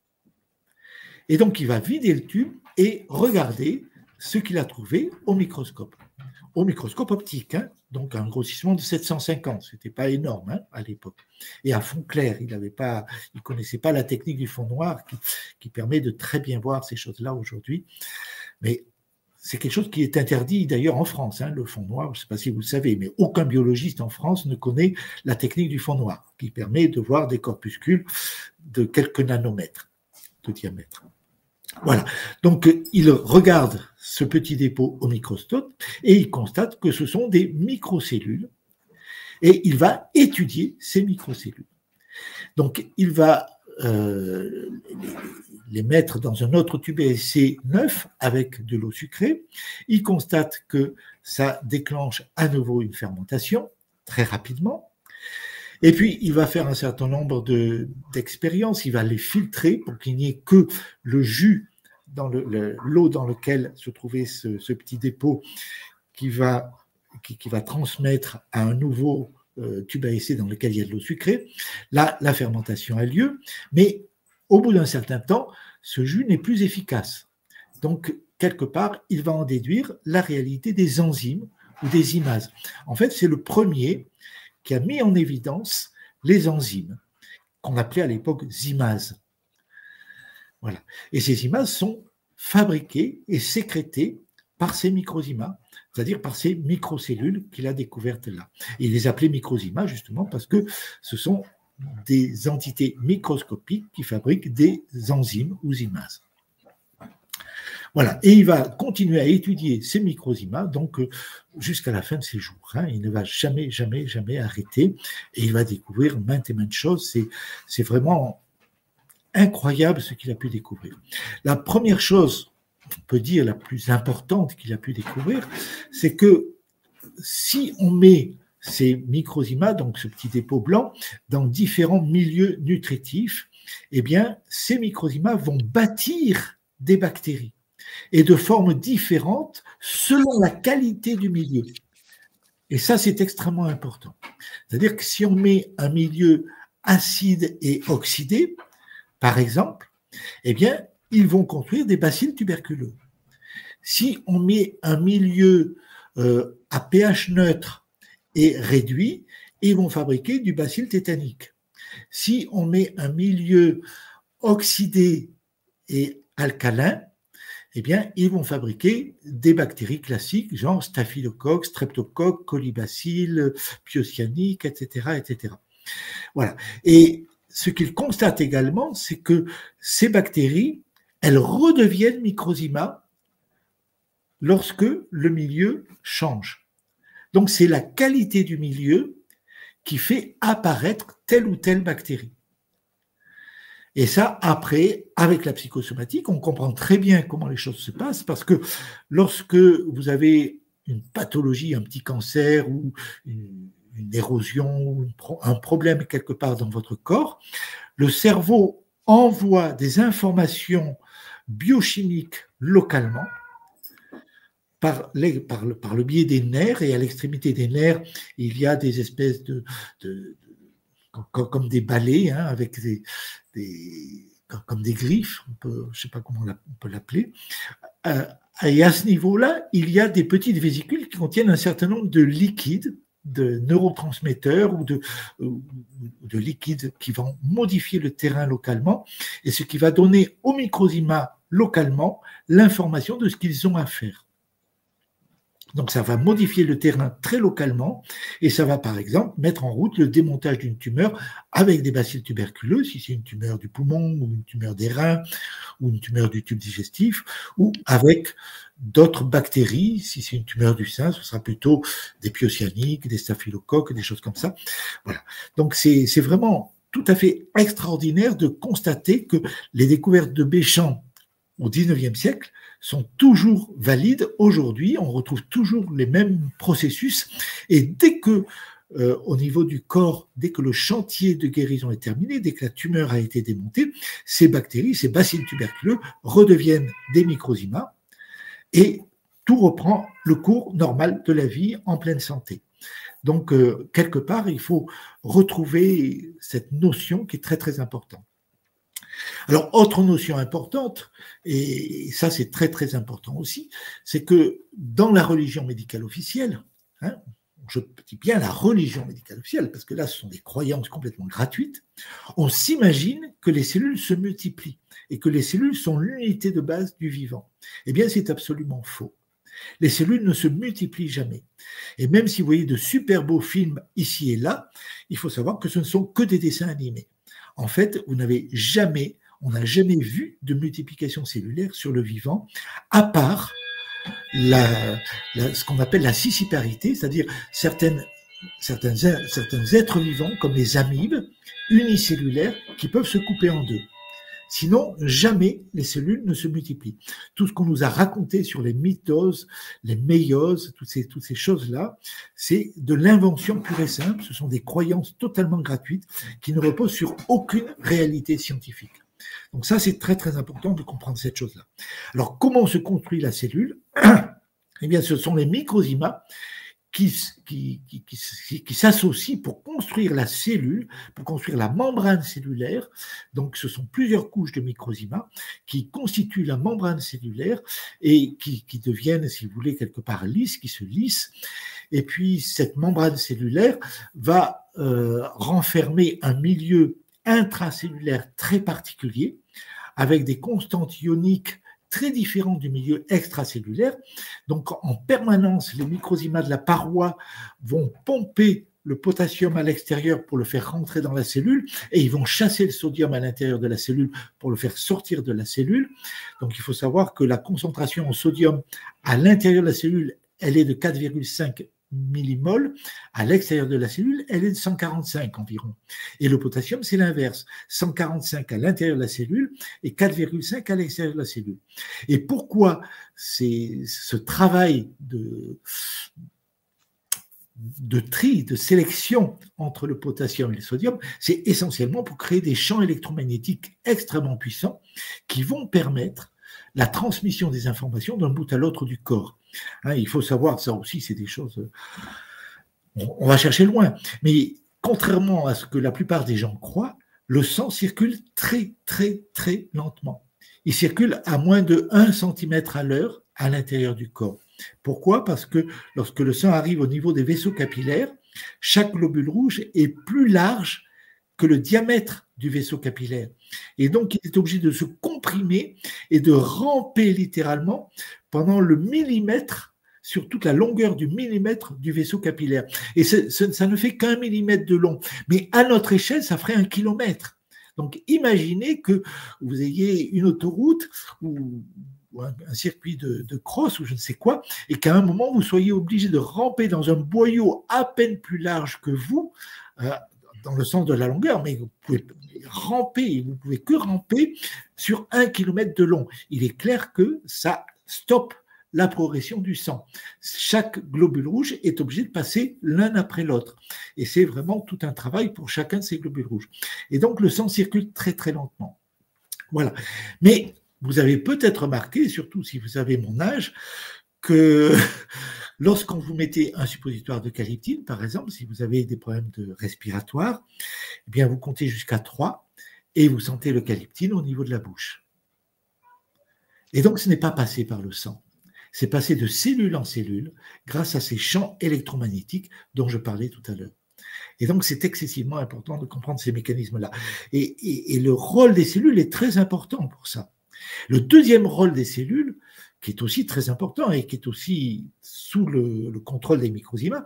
Et donc, il va vider le tube et regarder ce qu'il a trouvé au microscope. Au microscope optique, hein, donc un grossissement de sept cent cinquante. Ce n'était pas énorme hein, à l'époque. Et à fond clair, il ne connaissait pas la technique du fond noir qui, qui permet de très bien voir ces choses-là aujourd'hui. Mais c'est quelque chose qui est interdit d'ailleurs en France, hein, le fond noir, je ne sais pas si vous le savez, mais aucun biologiste en France ne connaît la technique du fond noir, qui permet de voir des corpuscules de quelques nanomètres de diamètre. Voilà, donc il regarde ce petit dépôt au microscope et il constate que ce sont des microcellules et il va étudier ces microcellules. Donc il va euh, les mettre dans un autre tube à essai neuf avec de l'eau sucrée. Il constate que ça déclenche à nouveau une fermentation très rapidement. Et puis, il va faire un certain nombre de, d'expériences, il va les filtrer pour qu'il n'y ait que le jus dans le, le, l'eau dans laquelle se trouvait ce, ce petit dépôt qui va, qui, qui va transmettre à un nouveau euh, tube à essai dans lequel il y a de l'eau sucrée. Là, la fermentation a lieu, mais au bout d'un certain temps, ce jus n'est plus efficace. Donc, quelque part, il va en déduire la réalité des enzymes ou des imases. En fait, c'est le premier qui a mis en évidence les enzymes, qu'on appelait à l'époque zimases. Voilà. Et ces imases sont fabriquées et sécrétées par ces microzymas, c'est-à-dire par ces microcellules qu'il a découvertes là. Et il les appelait microzymas justement parce que ce sont des entités microscopiques qui fabriquent des enzymes ou zimases. Voilà, et il va continuer à étudier ces microzymas donc euh, jusqu'à la fin de ses jours. Hein. Il ne va jamais, jamais, jamais arrêter et il va découvrir maintes et maintes choses. C'est, c'est vraiment incroyable ce qu'il a pu découvrir. La première chose, on peut dire la plus importante qu'il a pu découvrir, c'est que si on met ces microzymas, donc ce petit dépôt blanc, dans différents milieux nutritifs, eh bien, ces microzymas vont bâtir des bactéries et de formes différentes selon la qualité du milieu. Et ça, c'est extrêmement important. C'est-à-dire que si on met un milieu acide et oxydé, par exemple, eh bien, ils vont construire des bacilles tuberculeux. Si on met un milieu euh, à pH neutre et réduit, ils vont fabriquer du bacille tétanique. Si on met un milieu oxydé et alcalin, eh bien, ils vont fabriquer des bactéries classiques, genre staphylocoque, streptocoque, colibacille, piocyanite, et cetera, et cetera. Voilà. Et ce qu'ils constatent également, c'est que ces bactéries, elles redeviennent microzymas lorsque le milieu change. Donc, c'est la qualité du milieu qui fait apparaître telle ou telle bactérie. Et ça, après, avec la psychosomatique, on comprend très bien comment les choses se passent, parce que lorsque vous avez une pathologie, un petit cancer ou une, une érosion ou une, un problème quelque part dans votre corps, le cerveau envoie des informations biochimiques localement par, les, par, le, par le biais des nerfs, et à l'extrémité des nerfs, il y a des espèces de... de comme des balais, hein, avec des, des, comme des griffes, on peut, je ne sais pas comment on peut l'appeler. Euh, et à ce niveau-là, il y a des petites vésicules qui contiennent un certain nombre de liquides, de neurotransmetteurs ou de, ou de liquides qui vont modifier le terrain localement, et ce qui va donner aux microzymas localement l'information de ce qu'ils ont à faire. Donc ça va modifier le terrain très localement, et ça va par exemple mettre en route le démontage d'une tumeur avec des bacilles tuberculeux, si c'est une tumeur du poumon ou une tumeur des reins ou une tumeur du tube digestif, ou avec d'autres bactéries, si c'est une tumeur du sein, ce sera plutôt des piocyanite, des staphylocoques, des choses comme ça. Voilà. Donc c'est, c'est vraiment tout à fait extraordinaire de constater que les découvertes de Béchamp au dix-neuvième siècle sont toujours valides aujourd'hui, on retrouve toujours les mêmes processus, et dès que, euh, au niveau du corps, dès que le chantier de guérison est terminé, dès que la tumeur a été démontée, ces bactéries, ces bacilles tuberculeux redeviennent des microzymas, et tout reprend le cours normal de la vie en pleine santé. Donc, euh, quelque part, il faut retrouver cette notion qui est très très importante. Alors, autre notion importante, et ça c'est très très important aussi, c'est que dans la religion médicale officielle, hein, je dis bien la religion médicale officielle, parce que là ce sont des croyances complètement gratuites, on s'imagine que les cellules se multiplient et que les cellules sont l'unité de base du vivant. Eh bien, c'est absolument faux. Les cellules ne se multiplient jamais. Et même si vous voyez de super beaux films ici et là, il faut savoir que ce ne sont que des dessins animés. En fait, vous n'avez jamais, on n'a jamais vu de multiplication cellulaire sur le vivant, à part la, la, ce qu'on appelle la scissiparité, c'est-à-dire certaines, certains, certains êtres vivants, comme les amibes, unicellulaires, qui peuvent se couper en deux. Sinon, jamais les cellules ne se multiplient. Tout ce qu'on nous a raconté sur les mitoses, les méioses, toutes ces, toutes ces choses-là, c'est de l'invention pure et simple. Ce sont des croyances totalement gratuites qui ne reposent sur aucune réalité scientifique. Donc ça, c'est très très important de comprendre cette chose-là. Alors, comment se construit la cellule? Eh bien, ce sont les microzymas qui, qui, qui, qui, qui s'associent pour construire la cellule, pour construire la membrane cellulaire. Donc, ce sont plusieurs couches de microzymas qui constituent la membrane cellulaire et qui, qui deviennent, si vous voulez, quelque part lisses, qui se lissent. Et puis, cette membrane cellulaire va euh, renfermer un milieu intracellulaire très particulier, avec des constantes ioniques très différent du milieu extracellulaire. Donc, en permanence, les microzymas de la paroi vont pomper le potassium à l'extérieur pour le faire rentrer dans la cellule, et ils vont chasser le sodium à l'intérieur de la cellule pour le faire sortir de la cellule. Donc, il faut savoir que la concentration en sodium à l'intérieur de la cellule, elle est de quatre virgule cinq millimoles, à l'extérieur de la cellule, elle est de cent quarante-cinq environ. Et le potassium, c'est l'inverse, cent quarante-cinq à l'intérieur de la cellule et quatre virgule cinq à l'extérieur de la cellule. Et pourquoi c'est ce travail de, de tri, de sélection entre le potassium et le sodium, c'est essentiellement pour créer des champs électromagnétiques extrêmement puissants qui vont permettre la transmission des informations d'un bout à l'autre du corps. Hein, il faut savoir, ça aussi, c'est des choses... On va chercher loin, mais contrairement à ce que la plupart des gens croient, le sang circule très, très, très lentement. Il circule à moins de un centimètre à l'heure à l'intérieur du corps. Pourquoi? Parce que lorsque le sang arrive au niveau des vaisseaux capillaires, chaque globule rouge est plus large que le diamètre du vaisseau capillaire. Et donc, il est obligé de se comprimer et de ramper littéralement pendant le millimètre, sur toute la longueur du millimètre du vaisseau capillaire. Et ce, ce, ça ne fait qu'un millimètre de long. Mais à notre échelle, ça ferait un kilomètre. Donc, imaginez que vous ayez une autoroute ou un circuit de, de cross ou je ne sais quoi, et qu'à un moment, vous soyez obligé de ramper dans un boyau à peine plus large que vous, euh, dans le sens de la longueur, mais vous pouvez ramper, vous ne pouvez que ramper sur un kilomètre de long. Il est clair que ça stoppe la progression du sang. Chaque globule rouge est obligé de passer l'un après l'autre. Et c'est vraiment tout un travail pour chacun de ces globules rouges. Et donc, le sang circule très, très lentement. Voilà. Mais vous avez peut-être remarqué, surtout si vous avez mon âge, que lorsqu'on vous mettez un suppositoire de calyptine, par exemple, si vous avez des problèmes de respiratoire, eh bien, vous comptez jusqu'à trois et vous sentez le calyptine au niveau de la bouche. Et donc, ce n'est pas passé par le sang. C'est passé de cellule en cellule grâce à ces champs électromagnétiques dont je parlais tout à l'heure. Et donc, c'est excessivement important de comprendre ces mécanismes-là. Et, et, et le rôle des cellules est très important pour ça. Le deuxième rôle des cellules, qui est aussi très important et qui est aussi sous le, le contrôle des microzymas,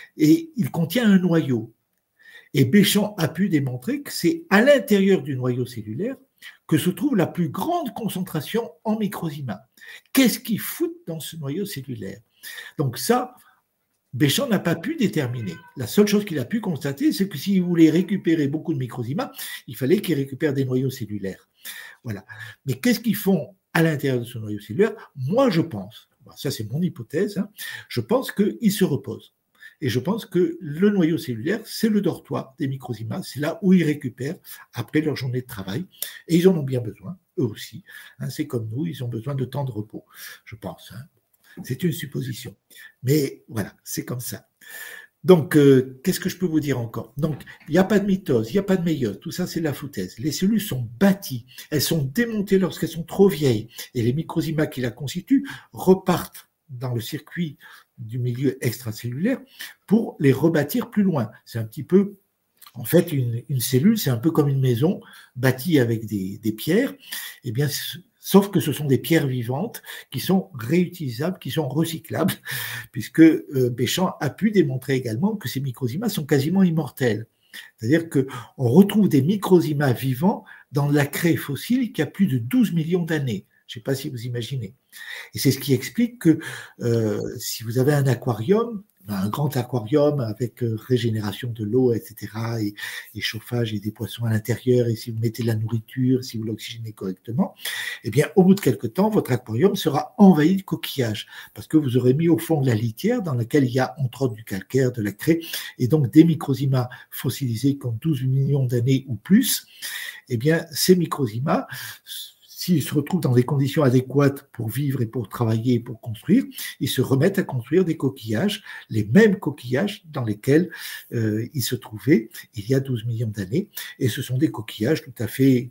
et il contient un noyau. Et Béchamp a pu démontrer que c'est à l'intérieur du noyau cellulaire que se trouve la plus grande concentration en microzymas. Qu'est-ce qu'ils foutent dans ce noyau cellulaire? Donc ça, Béchamp n'a pas pu déterminer. La seule chose qu'il a pu constater, c'est que s'il voulait récupérer beaucoup de microzymas, il fallait qu'il récupère des noyaux cellulaires. Voilà. Mais qu'est-ce qu'ils font à l'intérieur de ce noyau cellulaire? Moi, je pense, ça c'est mon hypothèse, hein, je pense qu'ils se reposent. Et je pense que le noyau cellulaire, c'est le dortoir des microzymas, c'est là où ils récupèrent après leur journée de travail. Et ils en ont bien besoin, eux aussi. Hein, c'est comme nous, ils ont besoin de temps de repos, je pense. Hein. C'est une supposition. Mais voilà, c'est comme ça. Donc, euh, qu'est-ce que je peux vous dire encore? Donc, il n'y a pas de mitose, il n'y a pas de méiose, tout ça c'est de la foutaise. Les cellules sont bâties, elles sont démontées lorsqu'elles sont trop vieilles, et les microzymas qui la constituent repartent dans le circuit du milieu extracellulaire pour les rebâtir plus loin. C'est un petit peu, en fait, une, une cellule, c'est un peu comme une maison bâtie avec des, des pierres, et bien, sauf que ce sont des pierres vivantes qui sont réutilisables, qui sont recyclables, puisque euh, Béchamp a pu démontrer également que ces microzymas sont quasiment immortels. C'est-à-dire qu'on retrouve des microzymas vivants dans la craie fossile qui a plus de douze millions d'années. Je ne sais pas si vous imaginez. Et c'est ce qui explique que euh, si vous avez un aquarium, un grand aquarium avec euh, régénération de l'eau, et cetera, et, et chauffage et des poissons à l'intérieur, et si vous mettez de la nourriture, si vous l'oxygénez correctement, eh bien, au bout de quelque temps, votre aquarium sera envahi de coquillages, parce que vous aurez mis au fond de la litière dans laquelle il y a entre autres du calcaire, de la craie, et donc des microzymas fossilisés qui ont douze millions d'années ou plus. Eh bien, ces microzymas, s'ils se retrouvent dans des conditions adéquates pour vivre et pour travailler et pour construire, ils se remettent à construire des coquillages, les mêmes coquillages dans lesquels euh, ils se trouvaient il y a douze millions d'années. Et ce sont des coquillages tout à fait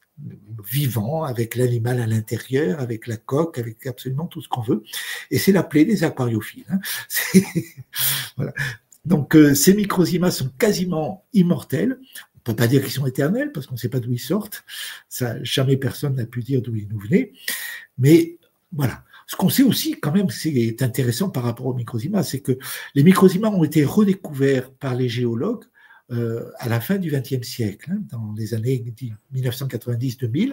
vivants, avec l'animal à l'intérieur, avec la coque, avec absolument tout ce qu'on veut. Et c'est la plaie des aquariophiles. Hein. Voilà. Donc euh, ces microzymas sont quasiment immortels. On ne peut pas dire qu'ils sont éternels parce qu'on ne sait pas d'où ils sortent. Ça, jamais personne n'a pu dire d'où ils nous venaient. Mais voilà. Ce qu'on sait aussi, quand même, c'est intéressant par rapport aux microzymas, c'est que les microzymas ont été redécouverts par les géologues euh, à la fin du vingtième siècle, hein, dans les années mille neuf cent quatre-vingt-dix deux mille.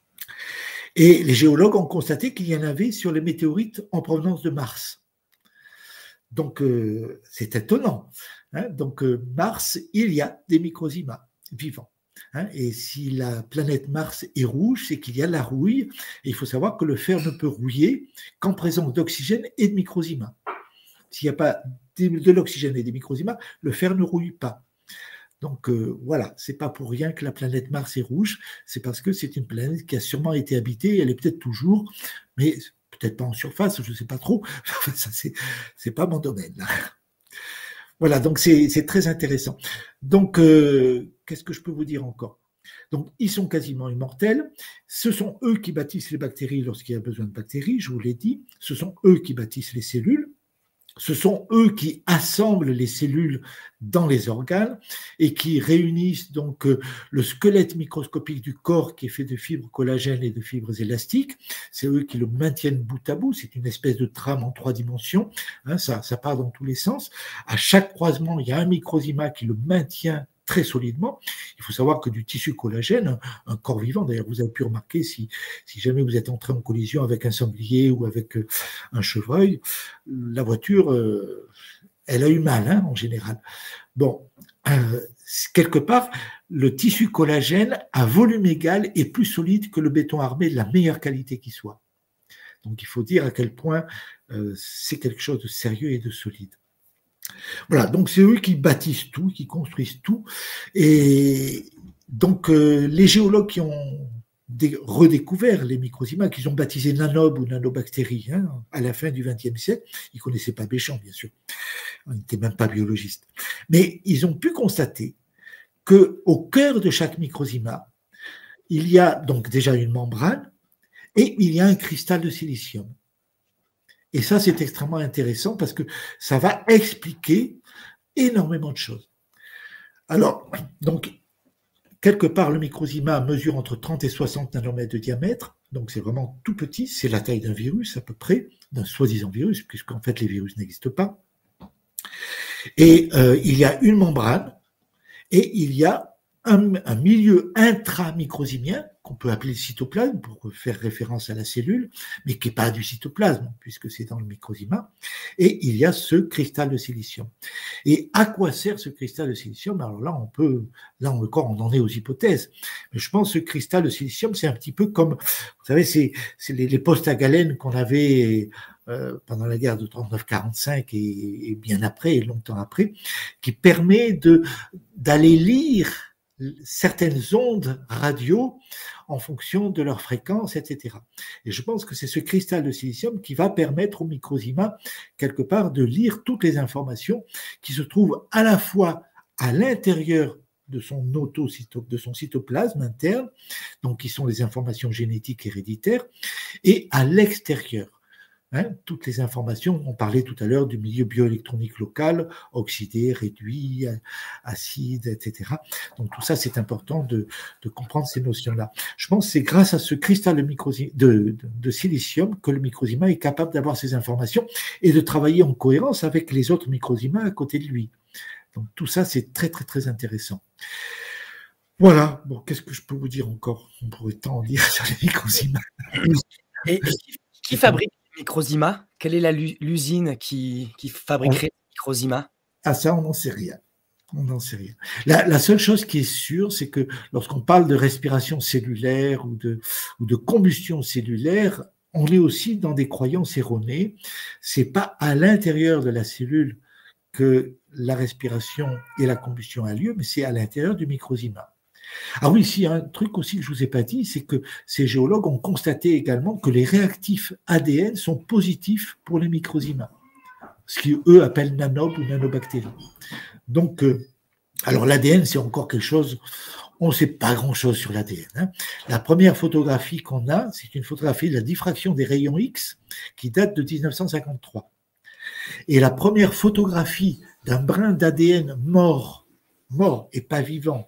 Et les géologues ont constaté qu'il y en avait sur les météorites en provenance de Mars. Donc, euh, c'est étonnant. Hein. Donc, euh, Mars, il y a des microzymas vivants. Hein, et si la planète Mars est rouge, c'est qu'il y a la rouille. Et il faut savoir que le fer ne peut rouiller qu'en présence d'oxygène et de microzymas. s'il n'y a pas de, de l'oxygène et des microzymas, le fer ne rouille pas. Donc euh, voilà, c'est pas pour rien que la planète Mars est rouge, c'est parce que c'est une planète qui a sûrement été habitée, elle est peut-être toujours, mais peut-être pas en surface, je ne sais pas trop, ça c'est, c'est pas mon domaine. Là. Voilà, donc c'est, c'est très intéressant. Donc, euh, qu'est-ce que je peux vous dire encore ? Donc, ils sont quasiment immortels. Ce sont eux qui bâtissent les bactéries lorsqu'il y a besoin de bactéries, je vous l'ai dit. Ce sont eux qui bâtissent les cellules. Ce sont eux qui assemblent les cellules dans les organes et qui réunissent donc le squelette microscopique du corps qui est fait de fibres collagènes et de fibres élastiques. C'est eux qui le maintiennent bout à bout. C'est une espèce de trame en trois dimensions. Hein, ça, ça part dans tous les sens. À chaque croisement, il y a un microzyma qui le maintient très solidement. Il faut savoir que du tissu collagène, un, un corps vivant, d'ailleurs vous avez pu remarquer si, si jamais vous êtes entré en collision avec un sanglier ou avec euh, un chevreuil, la voiture, euh, elle a eu mal hein, en général. Bon, euh, quelque part, le tissu collagène à volume égal est plus solide que le béton armé de la meilleure qualité qui soit. Donc il faut dire à quel point euh, c'est quelque chose de sérieux et de solide. Voilà, donc c'est eux qui bâtissent tout, qui construisent tout. Et donc euh, les géologues qui ont dé- redécouvert les microzymas, qui ont baptisé nanobes ou nanobactéries hein, à la fin du vingtième siècle, ils ne connaissaient pas Béchamp, bien sûr, ils n'étaient même pas biologistes. Mais ils ont pu constater qu'au cœur de chaque microzyma, il y a donc déjà une membrane et il y a un cristal de silicium. Et ça, c'est extrêmement intéressant parce que ça va expliquer énormément de choses. Alors, donc, quelque part, le microzyma mesure entre trente et soixante nanomètres de diamètre, donc c'est vraiment tout petit, c'est la taille d'un virus à peu près, d'un soi-disant virus, puisqu'en fait les virus n'existent pas. Et euh, il y a une membrane et il y a un, un milieu intramicrozymien qu'on peut appeler cytoplasme pour faire référence à la cellule, mais qui n'est pas du cytoplasme puisque c'est dans le microzyma. Et il y a ce cristal de silicium. Et à quoi sert ce cristal de silicium? Alors là, on peut, là encore, on en est aux hypothèses. Mais je pense que ce cristal de silicium, c'est un petit peu comme, vous savez, c'est, c'est les, les postes à galène qu'on avait euh, pendant la guerre de trente-neuf quarante-cinq et, et bien après, et longtemps après, qui permet de d'aller lire certaines ondes radio en fonction de leur fréquence, et cetera. Et je pense que c'est ce cristal de silicium qui va permettre au microzyma, quelque part, de lire toutes les informations qui se trouvent à la fois à l'intérieur de son autocyto, de son cytoplasme interne, donc qui sont les informations génétiques héréditaires, et à l'extérieur. Hein, toutes les informations, on parlait tout à l'heure du milieu bioélectronique local, oxydé, réduit, acide, et cetera. Donc tout ça, c'est important de, de comprendre ces notions-là. Je pense que c'est grâce à ce cristal de, microzy- de, de, de silicium que le microzyma est capable d'avoir ces informations et de travailler en cohérence avec les autres microzymas à côté de lui. Donc tout ça, c'est très très très intéressant. Voilà, bon, qu'est-ce que je peux vous dire encore? On pourrait tant en dire sur les microzymas. Et, et qui, qui fabrique les microzymas? Quelle est la, l'usine qui, qui fabriquerait les microzymas? Ah, ça, on n'en sait rien. On n'en sait rien. La, la seule chose qui est sûre, c'est que lorsqu'on parle de respiration cellulaire ou de, ou de combustion cellulaire, on est aussi dans des croyances erronées. C'est pas à l'intérieur de la cellule que la respiration et la combustion a lieu, mais c'est à l'intérieur du microzyma. Ah oui, ici, un truc aussi que je vous ai pas dit, c'est que ces géologues ont constaté également que les réactifs A D N sont positifs pour les microzymas, ce qu'eux appellent nanobes ou nanobactéries. Donc, euh, alors l'A D N, c'est encore quelque chose, on ne sait pas grand-chose sur l'A D N. Hein. La première photographie qu'on a, c'est une photographie de la diffraction des rayons X qui date de dix-neuf cent cinquante-trois. Et la première photographie d'un brin d'A D N mort, mort et pas vivant,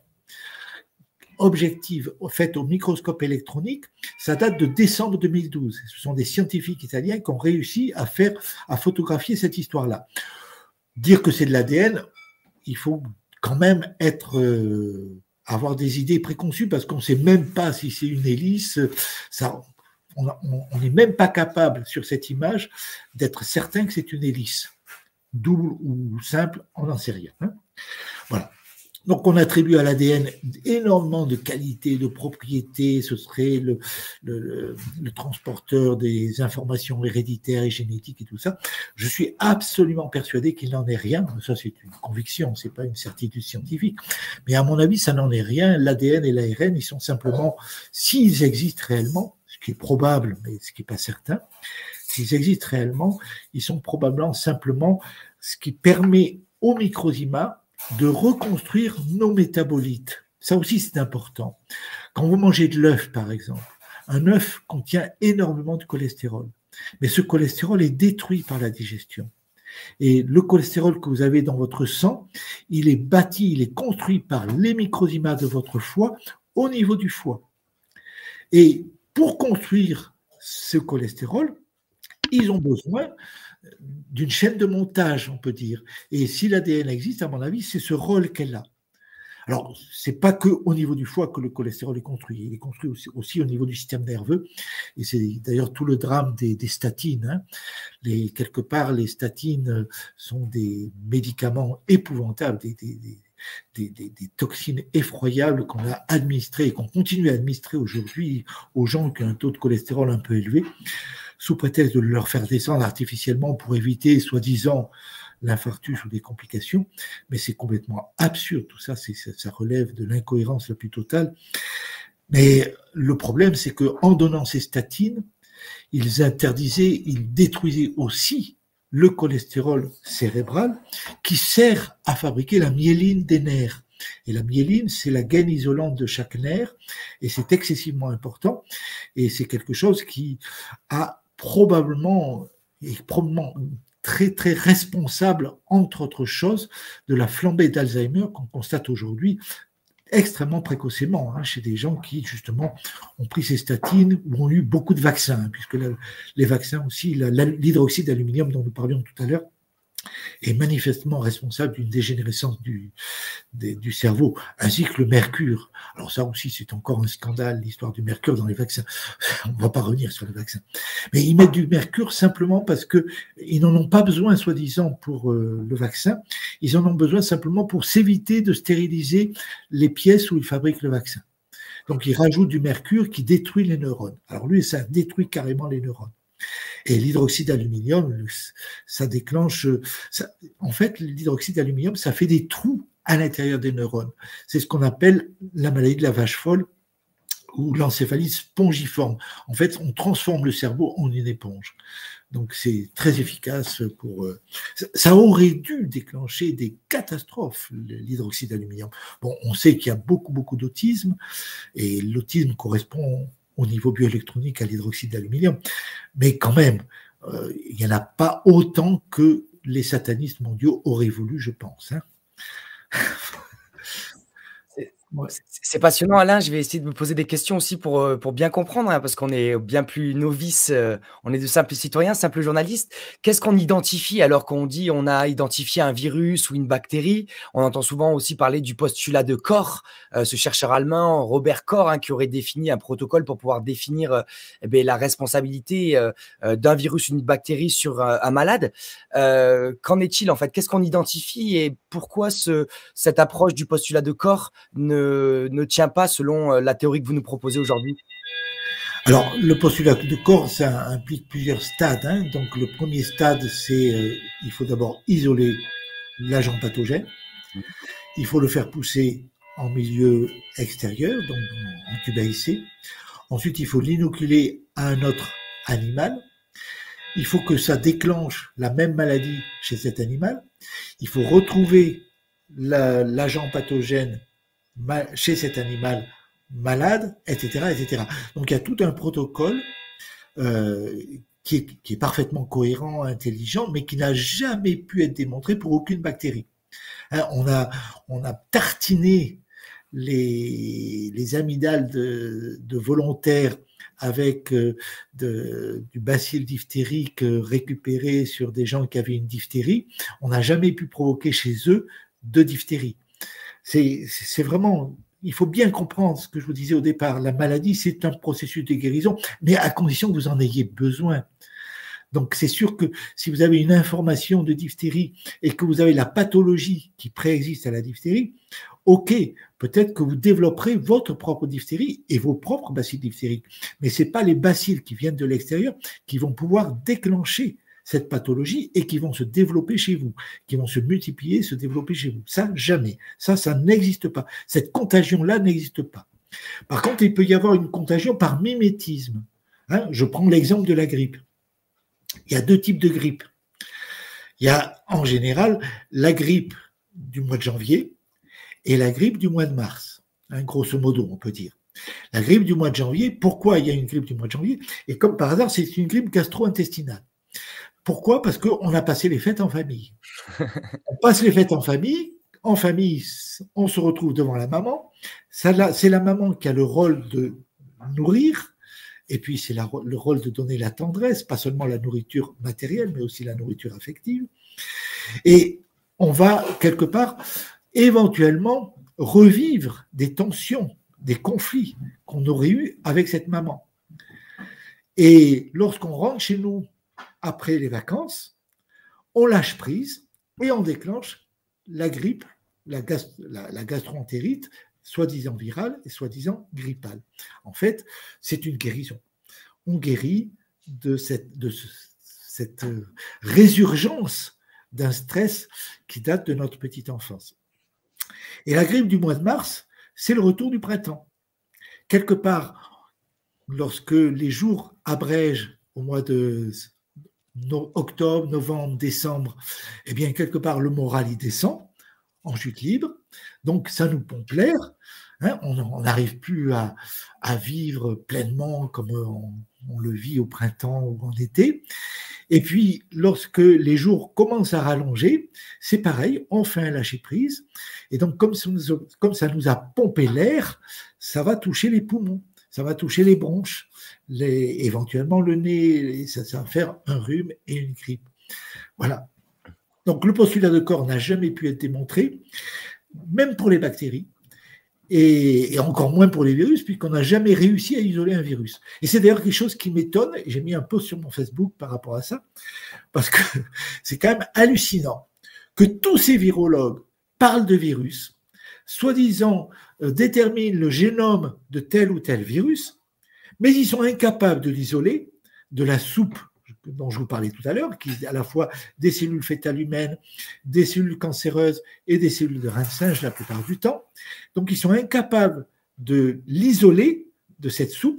objective faite au microscope électronique, ça date de décembre deux mille douze. Ce sont des scientifiques italiens qui ont réussi à faire, à photographier cette histoire-là. Dire que c'est de l'A D N, il faut quand même être, euh, avoir des idées préconçues parce qu'on ne sait même pas si c'est une hélice. Ça, on n'est même pas capable sur cette image d'être certain que c'est une hélice. Double ou simple, on n'en sait rien. Hein. Voilà. Donc, on attribue à l'A D N énormément de qualités, de propriétés. Ce serait le, le, le transporteur des informations héréditaires et génétiques et tout ça. Je suis absolument persuadé qu'il n'en est rien. Ça, c'est une conviction, c'est pas une certitude scientifique. Mais à mon avis, ça n'en est rien. L'A D N et l'A R N, ils sont simplement, s'ils existent réellement, ce qui est probable, mais ce qui n'est pas certain, s'ils existent réellement, ils sont probablement simplement ce qui permet aux microzymas de reconstruire nos métabolites. Ça aussi, c'est important. Quand vous mangez de l'œuf, par exemple, un œuf contient énormément de cholestérol. Mais ce cholestérol est détruit par la digestion. Et le cholestérol que vous avez dans votre sang, il est bâti, il est construit par les microzymas de votre foie au niveau du foie. Et pour construire ce cholestérol, ils ont besoin d'une chaîne de montage, on peut dire. Et si l'A D N existe, à mon avis, c'est ce rôle qu'elle a. Alors, ce n'est pas qu'au niveau du foie que le cholestérol est construit, il est construit aussi, aussi au niveau du système nerveux, et c'est d'ailleurs tout le drame des, des statines. Hein. Les, quelque part, les statines sont des médicaments épouvantables, des, des, des, des, des, des toxines effroyables qu'on a administrées et qu'on continue à administrer aujourd'hui aux gens qui ont un taux de cholestérol un peu élevé, sous prétexte de leur faire descendre artificiellement pour éviter, soi-disant, l'infarctus ou des complications, mais c'est complètement absurde, tout ça, c'est, ça relève de l'incohérence la plus totale. Mais le problème, c'est qu'en donnant ces statines, ils interdisaient, ils détruisaient aussi le cholestérol cérébral qui sert à fabriquer la myéline des nerfs. Et la myéline, c'est la gaine isolante de chaque nerf, et c'est excessivement important, et c'est quelque chose qui a probablement, et probablement très très responsable, entre autres choses, de la flambée d'Alzheimer qu'on constate aujourd'hui extrêmement précocement, hein, chez des gens qui justement ont pris ces statines ou ont eu beaucoup de vaccins, hein, puisque la, les vaccins aussi, la, la, l'hydroxyde d'aluminium dont nous parlions tout à l'heure, est manifestement responsable d'une dégénérescence du, des, du cerveau, ainsi que le mercure. Alors ça aussi, c'est encore un scandale, l'histoire du mercure dans les vaccins. On ne va pas revenir sur les vaccins. Mais ils mettent du mercure simplement parce qu'ils n'en ont pas besoin, soi-disant, pour euh, le vaccin. Ils en ont besoin simplement pour s'éviter de stériliser les pièces où ils fabriquent le vaccin. Donc ils rajoutent du mercure qui détruit les neurones. Alors lui, ça détruit carrément les neurones. Et l'hydroxyde d'aluminium, ça déclenche... Ça, en fait, l'hydroxyde d'aluminium, ça fait des trous à l'intérieur des neurones. C'est ce qu'on appelle la maladie de la vache folle ou l'encéphalie spongiforme. En fait, on transforme le cerveau en une éponge. Donc, c'est très efficace pour... Euh, ça aurait dû déclencher des catastrophes, l'hydroxyde d'aluminium. Bon, on sait qu'il y a beaucoup, beaucoup d'autisme, et l'autisme correspond au niveau bioélectronique à l'hydroxyde d'aluminium. Mais quand même, euh, il n'y en a pas autant que les satanistes mondiaux auraient voulu, je pense. Hein. Ouais. C'est passionnant, Alain. Je vais essayer de me poser des questions aussi pour, pour bien comprendre, hein, parce qu'on est bien plus novices, euh, on est de simples citoyens, simples journalistes. Qu'est-ce qu'on identifie alors qu'on dit on a identifié un virus ou une bactérie? On entend souvent aussi parler du postulat de Koch, euh, ce chercheur allemand, Robert Koch, hein, qui aurait défini un protocole pour pouvoir définir euh, eh bien, la responsabilité euh, d'un virus ou d'une bactérie sur euh, un malade. Euh, qu'en est-il en fait? Qu'est-ce qu'on identifie et pourquoi ce, cette approche du postulat de Koch ne ne tient pas selon la théorie que vous nous proposez aujourd'hui? Alors, le postulat de Koch, ça implique plusieurs stades. Hein. Donc, le premier stade, c'est euh, il faut d'abord isoler l'agent pathogène. Il faut le faire pousser en milieu extérieur, donc en tube à essai. Ensuite, il faut l'inoculer à un autre animal. Il faut que ça déclenche la même maladie chez cet animal. Il faut retrouver la, l'agent pathogène chez cet animal malade, et cetera, et cetera. Donc il y a tout un protocole euh, qui, est, qui est parfaitement cohérent, intelligent, mais qui n'a jamais pu être démontré pour aucune bactérie. Hein, on a, on a tartiné les, les amygdales de, de volontaires avec euh, de, du bacille diphtérique récupéré sur des gens qui avaient une diphtérie. On n'a jamais pu provoquer chez eux de diphtérie. C'est, c'est vraiment, il faut bien comprendre ce que je vous disais au départ. La maladie, c'est un processus de guérison, mais à condition que vous en ayez besoin. Donc, c'est sûr que si vous avez une information de diphtérie et que vous avez la pathologie qui préexiste à la diphtérie, ok, peut-être que vous développerez votre propre diphtérie et vos propres bacilles diphtériques. Mais ce n'est pas les bacilles qui viennent de l'extérieur qui vont pouvoir déclencher cette pathologie et qui vont se développer chez vous, qui vont se multiplier, se développer chez vous. Ça, jamais. Ça, ça n'existe pas. Cette contagion-là n'existe pas. Par contre, il peut y avoir une contagion par mimétisme. Hein, je prends l'exemple de la grippe. Il y a deux types de grippe. Il y a en général la grippe du mois de janvier et la grippe du mois de mars, hein, grosso modo on peut dire. La grippe du mois de janvier, pourquoi il y a une grippe du mois de janvier? Et comme par hasard, c'est une grippe gastro-intestinale. Pourquoi? Parce qu'on a passé les fêtes en famille. On passe les fêtes en famille, en famille, on se retrouve devant la maman, c'est la maman qui a le rôle de nourrir. Et puis, c'est le rôle de donner la tendresse, pas seulement la nourriture matérielle, mais aussi la nourriture affective. Et on va, quelque part, éventuellement revivre des tensions, des conflits qu'on aurait eus avec cette maman. Et lorsqu'on rentre chez nous après les vacances, on lâche prise et on déclenche la grippe, la, gast la, la gastro-entérite, soi-disant virale et soi-disant grippale. En fait, c'est une guérison. On guérit de cette, de ce, cette résurgence d'un stress qui date de notre petite enfance. Et la grippe du mois de mars, c'est le retour du printemps. Quelque part, lorsque les jours abrègent au mois de no- octobre, novembre, décembre, eh bien, quelque part, le moral y descend en chute libre. Donc, ça nous pompe l'air. Hein, on n'arrive plus à, à vivre pleinement comme on, on le vit au printemps ou en été. Et puis, lorsque les jours commencent à rallonger, c'est pareil, on fait un lâcher-prise. Et donc, comme ça, nous a, comme ça nous a pompé l'air, ça va toucher les poumons, ça va toucher les bronches, les, éventuellement le nez, ça, ça va faire un rhume et une grippe. Voilà. Donc, le postulat de corps n'a jamais pu être démontré, même pour les bactéries. Et, et encore moins pour les virus, puisqu'on n'a jamais réussi à isoler un virus. Et c'est d'ailleurs quelque chose qui m'étonne, et j'ai mis un post sur mon Facebook par rapport à ça, parce que c'est quand même hallucinant que tous ces virologues parlent de virus, soi-disant euh, déterminent le génome de tel ou tel virus, mais ils sont incapables de l'isoler de la soupe dont je vous parlais tout à l'heure, qui est à la fois des cellules fétales humaines, des cellules cancéreuses et des cellules de rein de singe la plupart du temps. Donc, ils sont incapables de l'isoler de cette soupe.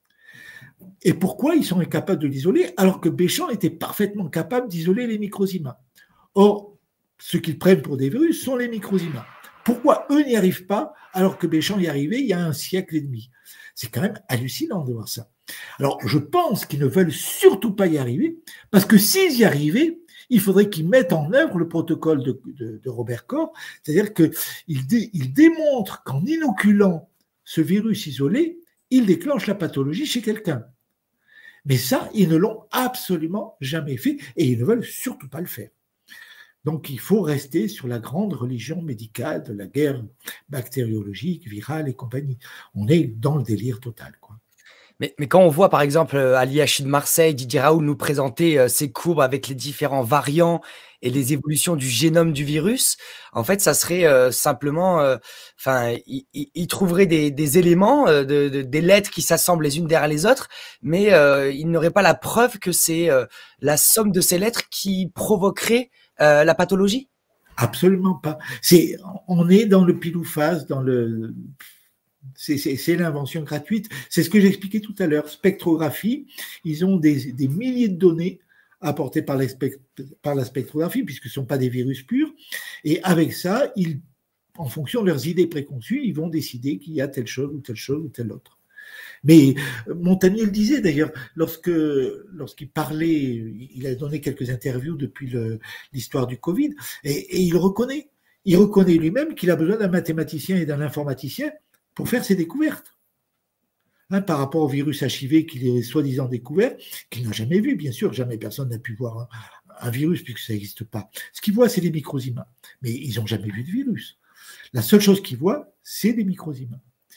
Et pourquoi ils sont incapables de l'isoler alors que Béchamp était parfaitement capable d'isoler les microzymas? Or, ce qu'ils prennent pour des virus sont les microzymas. Pourquoi eux n'y arrivent pas alors que Béchamp y arrivait il y a un siècle et demi? C'est quand même hallucinant de voir ça. Alors, je pense qu'ils ne veulent surtout pas y arriver, parce que s'ils y arrivaient, il faudrait qu'ils mettent en œuvre le protocole de, de, de Robert Koch, c'est-à-dire qu'ils dé, ils démontrent qu'en inoculant ce virus isolé, ils déclenchent la pathologie chez quelqu'un. Mais ça, ils ne l'ont absolument jamais fait, et ils ne veulent surtout pas le faire. Donc, il faut rester sur la grande religion médicale de la guerre bactériologique, virale et compagnie. On est dans le délire total, quoi. Mais, mais quand on voit, par exemple, à l'I H U de Marseille, Didier Raoult nous présenter euh, ces courbes avec les différents variants et les évolutions du génome du virus, en fait, ça serait euh, simplement, euh, enfin, il, il, il trouverait des, des éléments, euh, de, de, des lettres qui s'assemblent les unes derrière les autres, mais euh, il n'aurait pas la preuve que c'est euh, la somme de ces lettres qui provoquerait euh, la pathologie. Absolument pas. C'est, on est dans le pile ou face, dans le... C'est l'invention gratuite. C'est ce que j'expliquais tout à l'heure. Spectrographie, ils ont des, des milliers de données apportées par, par la spectrographie, puisque ce ne sont pas des virus purs. Et avec ça, ils, en fonction de leurs idées préconçues, ils vont décider qu'il y a telle chose ou telle chose ou telle autre. Mais Montagnier le disait d'ailleurs, lorsque lorsqu'il parlait, il a donné quelques interviews depuis l'histoire du Covid, et, et il reconnaît, il reconnaît lui-même qu'il a besoin d'un mathématicien et d'un informaticien pour faire ses découvertes. Hein, par rapport au virus H I V qu'il est soi-disant découvert, qu'il n'a jamais vu, bien sûr, jamais personne n'a pu voir un, un virus puisque ça n'existe pas. Ce qu'ils voient, c'est des microzymas, mais ils n'ont jamais vu de virus. La seule chose qu'ils voient, c'est des microzymas.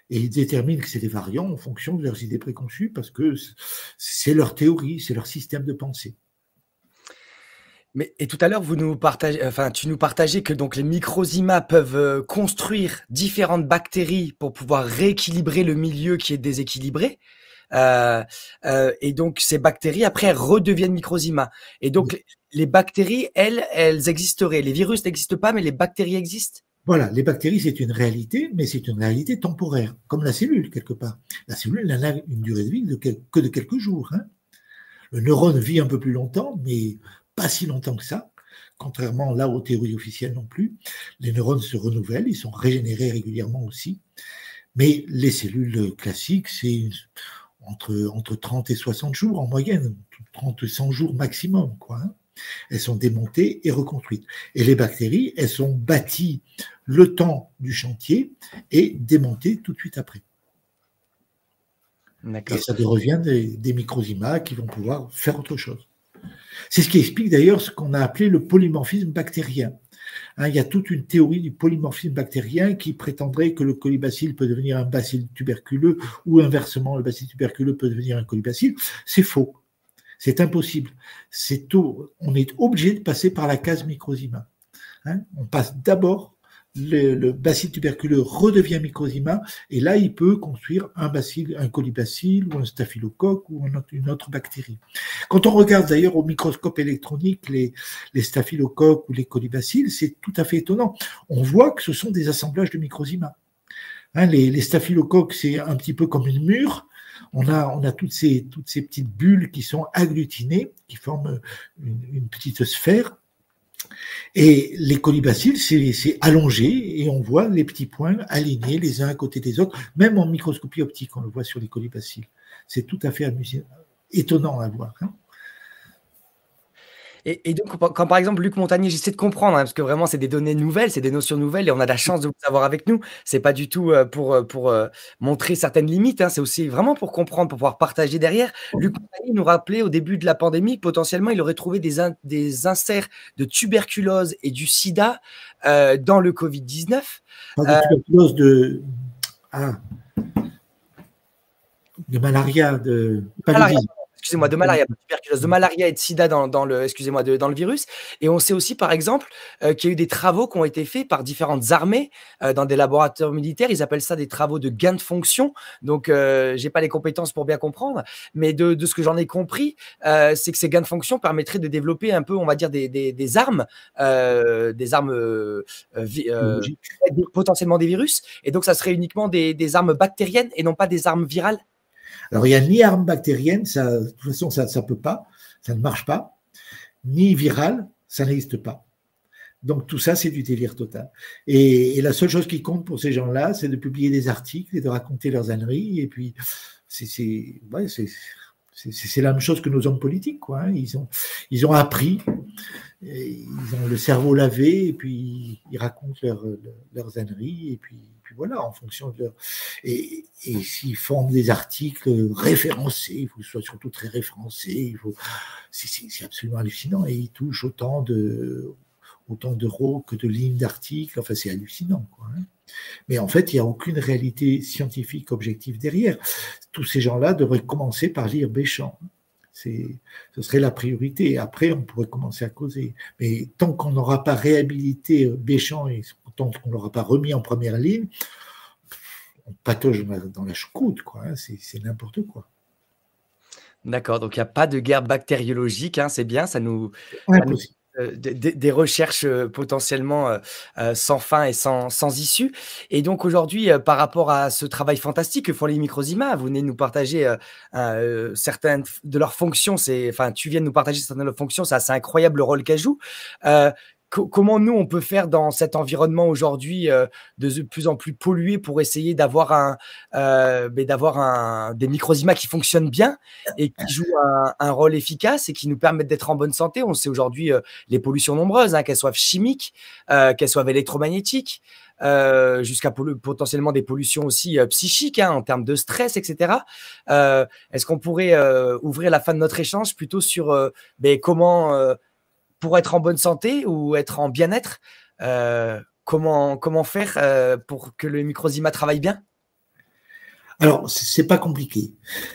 Et ils déterminent que c'est des variants en fonction de leurs idées préconçues parce que c'est leur théorie, c'est leur système de pensée. Mais, et tout à l'heure, vous nous partagez, enfin, tu nous partageais que donc les microzymas peuvent euh, construire différentes bactéries pour pouvoir rééquilibrer le milieu qui est déséquilibré. Euh, euh, et donc ces bactéries après elles redeviennent microzymas. Et donc Oui. les bactéries, elles, elles existeraient. Les virus n'existent pas, mais les bactéries existent. Voilà, les bactéries, c'est une réalité, mais c'est une réalité temporaire, comme la cellule, quelque part. La cellule n'a une durée de vie de quel, que de quelques jours. Hein. Le neurone vit un peu plus longtemps, mais pas si longtemps que ça, contrairement là aux théories officielles non plus. Les neurones se renouvellent, ils sont régénérés régulièrement aussi. Mais les cellules classiques, c'est entre, entre trente et soixante jours en moyenne, trente à cent jours maximum, quoi. Hein. Elles sont démontées et reconstruites. Et les bactéries, elles sont bâties le temps du chantier et démontées tout de suite après. Et ça devient des, des microzymas qui vont pouvoir faire autre chose. C'est ce qui explique d'ailleurs ce qu'on a appelé le polymorphisme bactérien. Hein, il y a toute une théorie du polymorphisme bactérien qui prétendrait que le colibacille peut devenir un bacille tuberculeux ou inversement, le bacille tuberculeux peut devenir un colibacille. C'est faux. C'est impossible. C'est tout. On est obligé de passer par la case microzyma. Hein, on passe d'abord, le, le bacille tuberculeux redevient microzyma, et là, il peut construire un bacille, un colibacille ou un staphylocoque ou un autre, une autre bactérie. Quand on regarde d'ailleurs au microscope électronique les, les staphylocoques ou les colibacilles, c'est tout à fait étonnant. On voit que ce sont des assemblages de microzyma. Hein, les, les staphylocoques, c'est un petit peu comme une mûre. On a, on a toutes, ces, toutes ces petites bulles qui sont agglutinées, qui forment une, une petite sphère. Et les colibacilles, c'est allongé et on voit les petits points alignés les uns à côté des autres. Même en microscopie optique, on le voit sur les colibacilles. C'est tout à fait amusant, étonnant à voir. Hein. Et, et donc, quand par exemple, Luc Montagnier, j'essaie de comprendre, hein, parce que vraiment, c'est des données nouvelles, c'est des notions nouvelles, et on a la chance de vous avoir avec nous. C'est pas du tout euh, pour, euh, pour euh, montrer certaines limites, hein, c'est aussi vraiment pour comprendre, pour pouvoir partager derrière. Luc Montagnier nous rappelait au début de la pandémie que potentiellement, il aurait trouvé des, in des inserts de tuberculose et du sida euh, dans le Covid dix-neuf. Pas de tuberculose, de, ah, de malaria, de paludisme. Excusez-moi, de malaria, de tuberculose, de malaria et de sida dans, dans le, excusez-moi, dans le virus. Et on sait aussi, par exemple, euh, qu'il y a eu des travaux qui ont été faits par différentes armées euh, dans des laboratoires militaires. Ils appellent ça des travaux de gain de fonction. Donc, euh, j'ai pas les compétences pour bien comprendre, mais de, de ce que j'en ai compris, euh, c'est que ces gains de fonction permettraient de développer un peu, on va dire, des, des, des armes, euh, des armes euh, euh, potentiellement des virus. Et donc, ça serait uniquement des, des armes bactériennes et non pas des armes virales. Alors, il n'y a ni arme bactérienne, ça, de toute façon, ça ne peut pas, ça ne marche pas, ni virale, ça n'existe pas. Donc, tout ça, c'est du délire total. Et, et la seule chose qui compte pour ces gens-là, c'est de publier des articles et de raconter leurs âneries. Et puis, c'est ouais, la même chose que nos hommes politiques, quoi. Hein. Ils, ont, ils ont appris, ils ont le cerveau lavé, et puis ils racontent leur, leurs âneries, et puis, puis voilà, en fonction de leur... Et, et s'ils forment des articles référencés, il faut que ce soit surtout très référencé, il faut... c'est absolument hallucinant, et ils touchent autant de autant d'euros que de lignes d'articles, enfin c'est hallucinant, quoi. Hein. Mais en fait, il n'y a aucune réalité scientifique objective derrière. Tous ces gens-là devraient commencer par lire Béchamp. Ce serait la priorité. Après, on pourrait commencer à causer. Mais tant qu'on n'aura pas réhabilité Béchamp et tant qu'on ne l'aura pas remis en première ligne, on patauge dans la choucroute, quoi. Hein. C'est n'importe quoi. D'accord, donc il n'y a pas de guerre bactériologique, hein, c'est bien, ça nous... Impossible. Euh, des, des recherches euh, potentiellement euh, euh, sans fin et sans, sans issue. Et donc aujourd'hui, euh, par rapport à ce travail fantastique que font les microzymas, vous venez de nous partager euh, euh, certaines de leurs fonctions, enfin tu viens de nous partager certaines de leurs fonctions, c'est assez incroyable le rôle qu'elles jouent. Euh, Comment nous, on peut faire dans cet environnement aujourd'hui euh, de plus en plus pollué pour essayer d'avoir un, euh, d'avoir un, des microzymas qui fonctionnent bien et qui jouent un, un rôle efficace et qui nous permettent d'être en bonne santé. On sait aujourd'hui euh, les pollutions nombreuses, hein, qu'elles soient chimiques, euh, qu'elles soient électromagnétiques, euh, jusqu'à potentiellement des pollutions aussi euh, psychiques, hein, en termes de stress, et cetera. Euh, Est-ce qu'on pourrait euh, ouvrir la fin de notre échange plutôt sur euh, ben, comment... Euh, pour être en bonne santé ou être en bien-être, euh, comment, comment faire euh, pour que le microzyma travaille bien? Alors, c'est pas compliqué.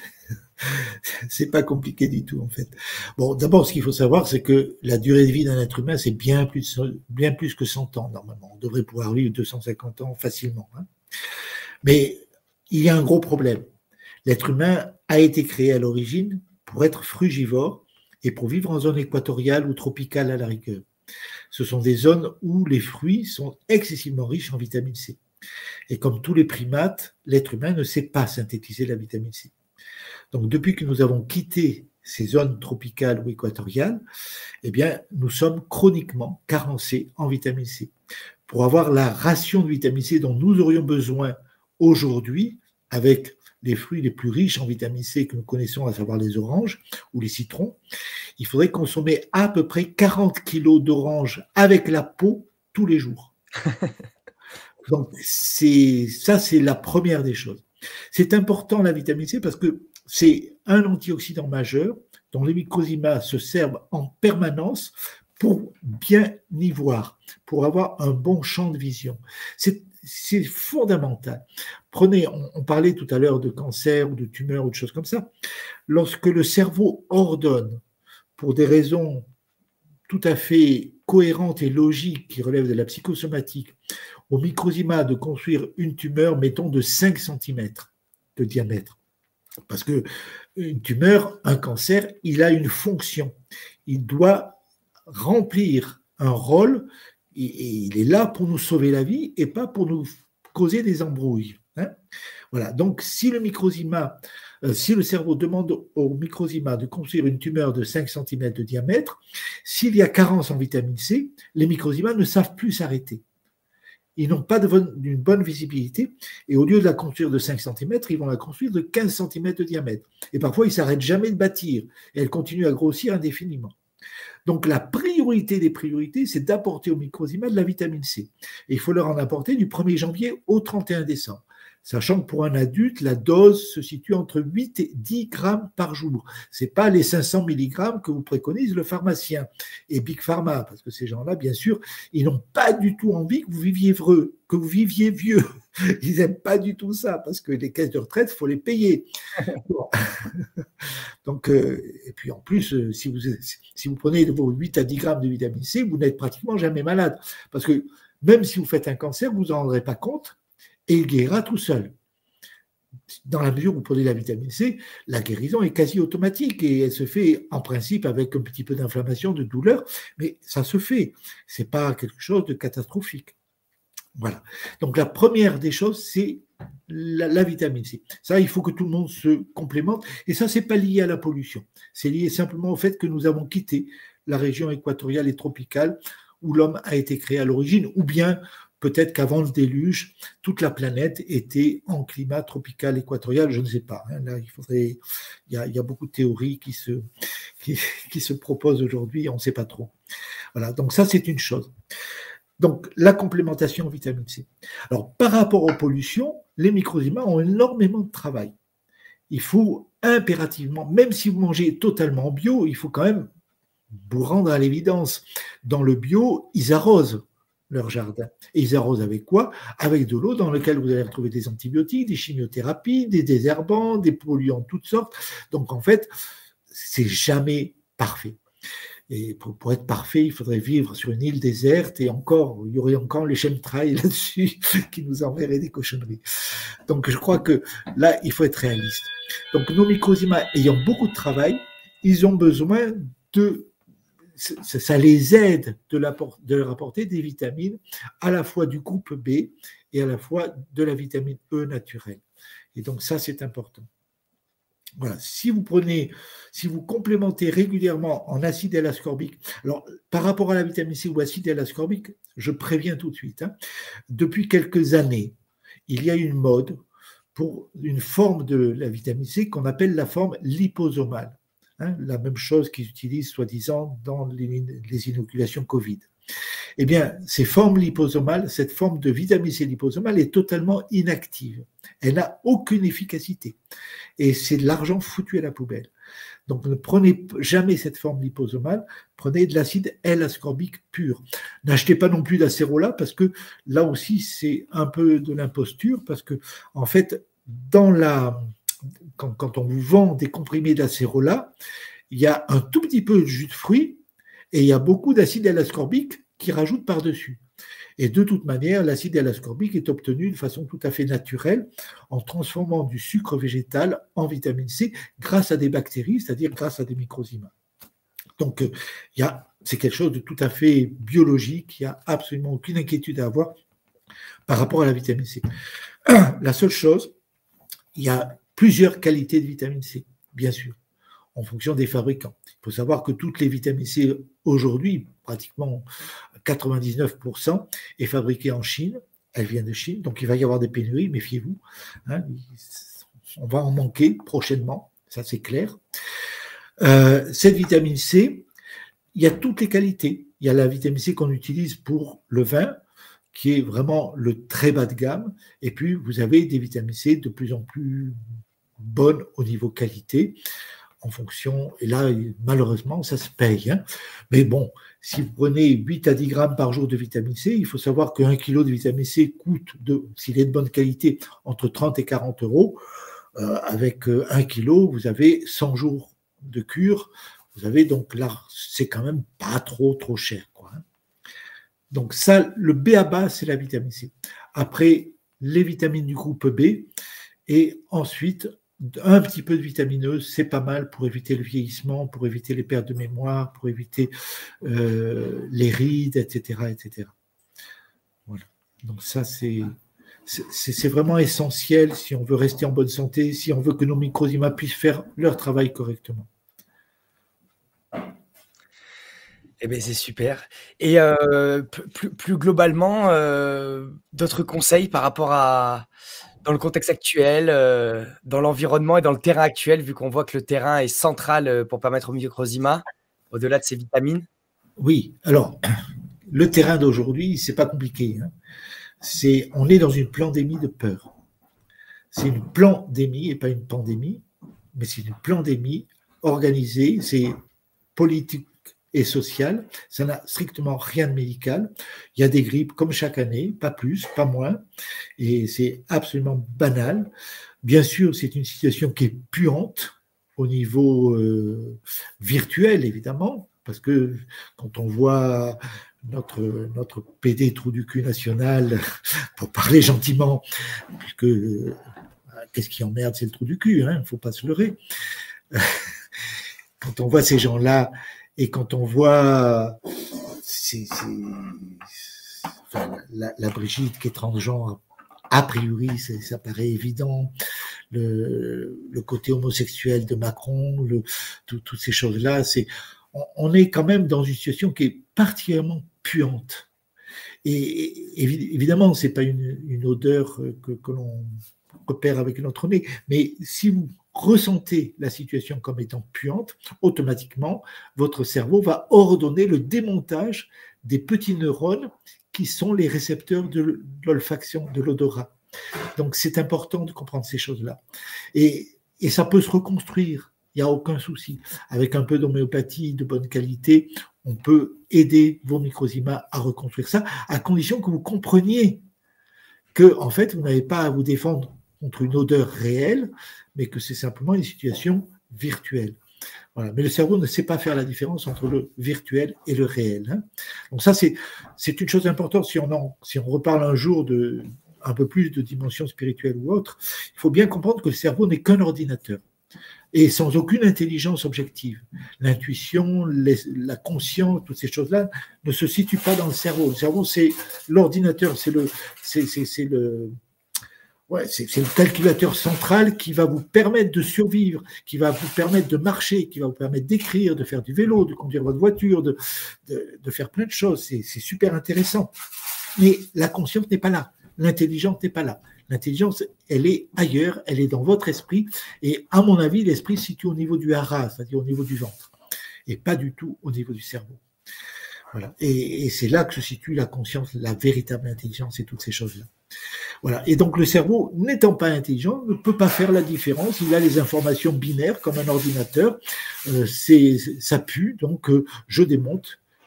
C'est pas compliqué du tout, en fait. Bon, d'abord, ce qu'il faut savoir, c'est que la durée de vie d'un être humain, c'est bien plus, bien plus que cent ans, normalement. On devrait pouvoir vivre deux cent cinquante ans facilement. Hein. Mais il y a un gros problème. L'être humain a été créé à l'origine pour être frugivore et pour vivre en zone équatoriale ou tropicale à la rigueur. Ce sont des zones où les fruits sont excessivement riches en vitamine C. Et comme tous les primates, l'être humain ne sait pas synthétiser la vitamine C. Donc, depuis que nous avons quitté ces zones tropicales ou équatoriales, eh bien, nous sommes chroniquement carencés en vitamine C. Pour avoir la ration de vitamine C dont nous aurions besoin aujourd'hui, avec les fruits les plus riches en vitamine C que nous connaissons, à savoir les oranges ou les citrons, il faudrait consommer à peu près quarante kilos d'oranges avec la peau tous les jours. Donc, c'est, ça, c'est la première des choses. C'est important, la vitamine C, parce que c'est un antioxydant majeur dont les microzymas se servent en permanence pour bien y voir, pour avoir un bon champ de vision. C'est, c'est fondamental. Prenez, on, on parlait tout à l'heure de cancer ou de tumeur ou de choses comme ça. Lorsque le cerveau ordonne, pour des raisons tout à fait cohérentes et logiques qui relèvent de la psychosomatique, au microzyma de construire une tumeur, mettons, de cinq centimètres de diamètre. Parce que une tumeur, un cancer, il a une fonction. Il doit remplir un rôle et, et il est là pour nous sauver la vie et pas pour nous causer des embrouilles. Hein. Voilà. Donc, si le microzyma, euh, si le cerveau demande au microzyma de construire une tumeur de cinq centimètres de diamètre, s'il y a carence en vitamine C, les microzymas ne savent plus s'arrêter. Ils n'ont pas d'une bonne visibilité et au lieu de la construire de cinq centimètres, ils vont la construire de quinze centimètres de diamètre. Et parfois, ils ne s'arrêtent jamais de bâtir et elle continue à grossir indéfiniment. Donc, la priorité des priorités, c'est d'apporter aux microzymas de la vitamine C. Et il faut leur en apporter du premier janvier au trente et un décembre. Sachant que pour un adulte, la dose se situe entre huit et dix grammes par jour. Ce n'est pas les cinq cents milligrammes que vous préconise le pharmacien et Big Pharma, parce que ces gens-là, bien sûr, ils n'ont pas du tout envie que vous viviez heureux, que vous viviez vieux. Ils n'aiment pas du tout ça, parce que les caisses de retraite, il faut les payer. Bon. Donc, euh, et puis en plus, euh, si, vous, si vous prenez vos huit à dix grammes de vitamine C, vous n'êtes pratiquement jamais malade. Parce que même si vous faites un cancer, vous ne vous en rendrez pas compte, et il guérira tout seul. Dans la mesure où vous prenez la vitamine C, la guérison est quasi automatique et elle se fait en principe avec un petit peu d'inflammation, de douleur, mais ça se fait. Ce n'est pas quelque chose de catastrophique. Voilà. Donc la première des choses, c'est la, la vitamine C. Ça, il faut que tout le monde se complémente. Et ça, ce n'est pas lié à la pollution. C'est lié simplement au fait que nous avons quitté la région équatoriale et tropicale où l'homme a été créé à l'origine, ou bien peut-être qu'avant le déluge, toute la planète était en climat tropical équatorial, je ne sais pas. Hein, là, il faudrait, il y a, il y a beaucoup de théories qui se, qui, qui se proposent aujourd'hui, on ne sait pas trop. Voilà, donc ça, c'est une chose. Donc, la complémentation en vitamine C. Alors, par rapport aux pollutions, les microzymas ont énormément de travail. Il faut impérativement, même si vous mangez totalement bio, il faut quand même vous rendre à l'évidence. Dans le bio, ils arrosent leur jardin. Et ils arrosent avec quoi? Avec de l'eau dans laquelle vous allez retrouver des antibiotiques, des chimiothérapies, des désherbants, des polluants de toutes sortes. Donc, en fait, c'est jamais parfait. Et pour, pour être parfait, il faudrait vivre sur une île déserte et encore, il y aurait encore les chemtrails là-dessus qui nous enverraient des cochonneries. Donc, je crois que là, il faut être réaliste. Donc, nos microzymas ayant beaucoup de travail, ils ont besoin de Ça, ça les aide de, de leur apporter des vitamines, à la fois du groupe B et à la fois de la vitamine E naturelle. Et donc ça, c'est important. Voilà. Si vous prenez, si vous complémentez régulièrement en acide L-ascorbique, alors par rapport à la vitamine C ou acide L-ascorbique, je préviens tout de suite, hein, depuis quelques années, il y a une mode pour une forme de la vitamine C qu'on appelle la forme liposomale. Hein, la même chose qu'ils utilisent soi-disant dans les, les inoculations Covid. Eh bien, ces formes liposomales, cette forme de vitamine C liposomale est totalement inactive. Elle n'a aucune efficacité. Et c'est de l'argent foutu à la poubelle. Donc, ne prenez jamais cette forme liposomale, prenez de l'acide L-ascorbique pur. N'achetez pas non plus d'acérola parce que là aussi, c'est un peu de l'imposture parce que, en fait, dans la, quand, quand on vous vend des comprimés d'acérola, il y a un tout petit peu de jus de fruits et il y a beaucoup d'acide L-ascorbique qui rajoute par-dessus. Et de toute manière, l'acide L-ascorbique est obtenu de façon tout à fait naturelle en transformant du sucre végétal en vitamine C grâce à des bactéries, c'est-à-dire grâce à des microzymas. Donc, il y a, c'est quelque chose de tout à fait biologique, il n'y a absolument aucune inquiétude à avoir par rapport à la vitamine C. La seule chose, il y a plusieurs qualités de vitamine C, bien sûr, en fonction des fabricants. Il faut savoir que toutes les vitamines C aujourd'hui, pratiquement quatre-vingt-dix-neuf pour cent, est fabriquée en Chine. Elle vient de Chine, donc il va y avoir des pénuries, méfiez-vous. Hein, on va en manquer prochainement, ça c'est clair. Euh, cette vitamine C, il y a toutes les qualités. Il y a la vitamine C qu'on utilise pour le vin, qui est vraiment le très bas de gamme. Et puis, vous avez des vitamines C de plus en plus bonnes au niveau qualité, en fonction, et là, malheureusement, ça se paye. Hein. Mais bon, si vous prenez huit à dix grammes par jour de vitamine C, il faut savoir qu'un kilo de vitamine C coûte, de, s'il est de bonne qualité, entre trente et quarante euros. Euh, avec un kilo, vous avez cent jours de cure, vous avez donc là, c'est quand même pas trop trop cher, quoi. Donc ça, le B à bas, c'est la vitamine C. Après, les vitamines du groupe B, et ensuite, un petit peu de vitamine E, c'est pas mal pour éviter le vieillissement, pour éviter les pertes de mémoire, pour éviter euh, les rides, et cetera, et cetera. Voilà. Donc ça, c'est... C'est vraiment essentiel si on veut rester en bonne santé, si on veut que nos microzymas puissent faire leur travail correctement. Eh bien, c'est super. Et euh, plus, plus globalement, euh, d'autres conseils par rapport à, dans le contexte actuel, euh, dans l'environnement et dans le terrain actuel, vu qu'on voit que le terrain est central pour permettre aux microzymas, au-delà de ces vitamines? Oui, alors, le terrain d'aujourd'hui, c'est pas compliqué, hein. C'est, on est dans une pandémie de peur. C'est une pandémie et pas une pandémie, mais c'est une pandémie organisée, c'est politique et sociale, ça n'a strictement rien de médical. Il y a des grippes comme chaque année, pas plus, pas moins, et c'est absolument banal. Bien sûr, c'est une situation qui est puante au niveau euh, virtuel, évidemment, parce que quand on voit notre, notre P D trou du cul national, pour parler gentiment, puisque euh, qu'est-ce qui emmerde, c'est le trou du cul, il hein, ne faut pas se leurrer. Quand on voit ces gens-là, et quand on voit c'est, c'est, enfin, la, la Brigitte qui est transgenre, a priori, ça paraît évident, le, le côté homosexuel de Macron, le, tout, toutes ces choses-là, c'est, on, on est quand même dans une situation qui est particulièrement puante. Et, et évidemment, c'est pas une, une odeur que, que l'on repère avec notre nez, mais si vous ressentez la situation comme étant puante, automatiquement, votre cerveau va ordonner le démontage des petits neurones qui sont les récepteurs de l'olfaction, de l'odorat. Donc, c'est important de comprendre ces choses-là. Et, et ça peut se reconstruire, il n'y a aucun souci. Avec un peu d'homéopathie de bonne qualité, on peut aider vos microzymas à reconstruire ça, à condition que vous compreniez que, en fait, vous n'avez pas à vous défendre contre une odeur réelle, mais que c'est simplement une situation virtuelle. Voilà. Mais le cerveau ne sait pas faire la différence entre le virtuel et le réel. Hein. Donc ça, c'est, c'est une chose importante. Si on, en, si on reparle un jour de un peu plus de dimension spirituelle ou autre, il faut bien comprendre que le cerveau n'est qu'un ordinateur et sans aucune intelligence objective. L'intuition, les, la conscience, toutes ces choses-là ne se situent pas dans le cerveau. Le cerveau, c'est l'ordinateur, c'est le, c'est, c'est, c'est le, ouais, c'est, c'est le calculateur central qui va vous permettre de survivre, qui va vous permettre de marcher, qui va vous permettre d'écrire, de faire du vélo, de conduire votre voiture, de, de, de faire plein de choses. C'est, c'est super intéressant. Mais la conscience n'est pas là. L'intelligence n'est pas là. L'intelligence, elle est ailleurs, elle est dans votre esprit. Et à mon avis, l'esprit se situe au niveau du hara, c'est-à-dire au niveau du ventre, et pas du tout au niveau du cerveau. Voilà. Et, et c'est là que se situe la conscience, la véritable intelligence et toutes ces choses-là. Voilà. Et donc le cerveau, n'étant pas intelligent, ne peut pas faire la différence. Il a les informations binaires comme un ordinateur. Euh, c'est, ça pue, donc euh, je démonte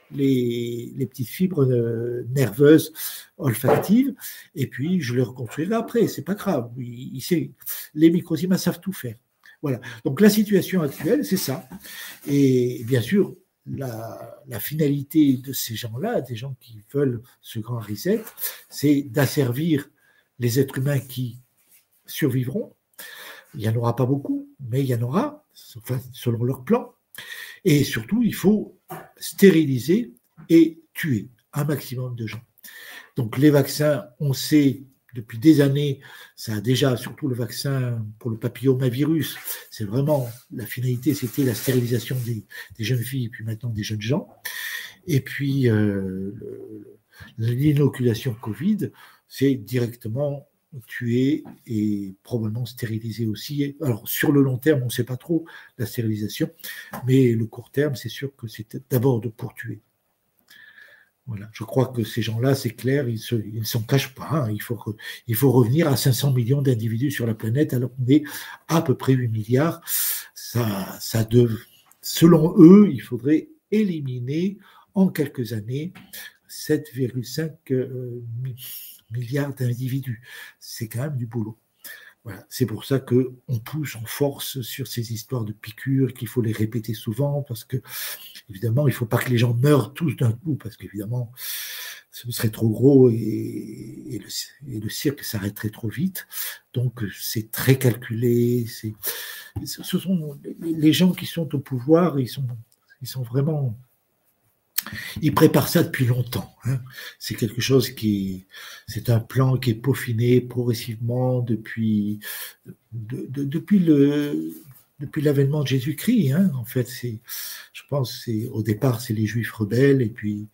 les, les petites fibres euh, nerveuses olfactives, et puis je les reconstruirai après, c'est pas grave. Il, il sait, les microzymas savent tout faire. Voilà. Donc la situation actuelle, c'est ça. Et bien sûr, la, la finalité de ces gens-là, des gens qui veulent ce grand reset, c'est d'asservir les êtres humains qui survivront. Il n'y en aura pas beaucoup, mais il y en aura, enfin, selon leur plan. Et surtout, il faut stériliser et tuer un maximum de gens. Donc les vaccins, on sait depuis des années, ça a déjà, surtout le vaccin pour le papillomavirus, c'est vraiment, la finalité, c'était la stérilisation des, des jeunes filles et puis maintenant des jeunes gens. Et puis euh, l'inoculation Covid, c'est directement tuer et probablement stériliser aussi. Alors sur le long terme, on ne sait pas trop la stérilisation, mais le court terme, c'est sûr que c'est d'abord de pour tuer. Voilà. Je crois que ces gens-là, c'est clair, ils, se, ils ne s'en cachent pas. Hein. Il, faut, il faut revenir à cinq cents millions d'individus sur la planète, alors qu'on est à peu près huit milliards. Ça, ça dev... Selon eux, il faudrait éliminer en quelques années sept virgule cinq euh, milliards d'individus. C'est quand même du boulot. Voilà. C'est pour ça qu'on pousse en force sur ces histoires de piqûres, qu'il faut les répéter souvent, parce que, évidemment, il ne faut pas que les gens meurent tous d'un coup, parce qu'évidemment, ce serait trop gros et, et, le, et le cirque s'arrêterait trop vite. Donc, c'est très calculé. C'est, ce sont les gens qui sont au pouvoir, ils sont, ils sont vraiment... Ils préparent ça depuis longtemps. Hein. C'est quelque chose qui, c'est un plan qui est peaufiné progressivement depuis, de, de, depuis le, depuis l'avènement de Jésus-Christ. Hein. En fait, c'est, je pense, c'est au départ, c'est les Juifs rebelles, et puis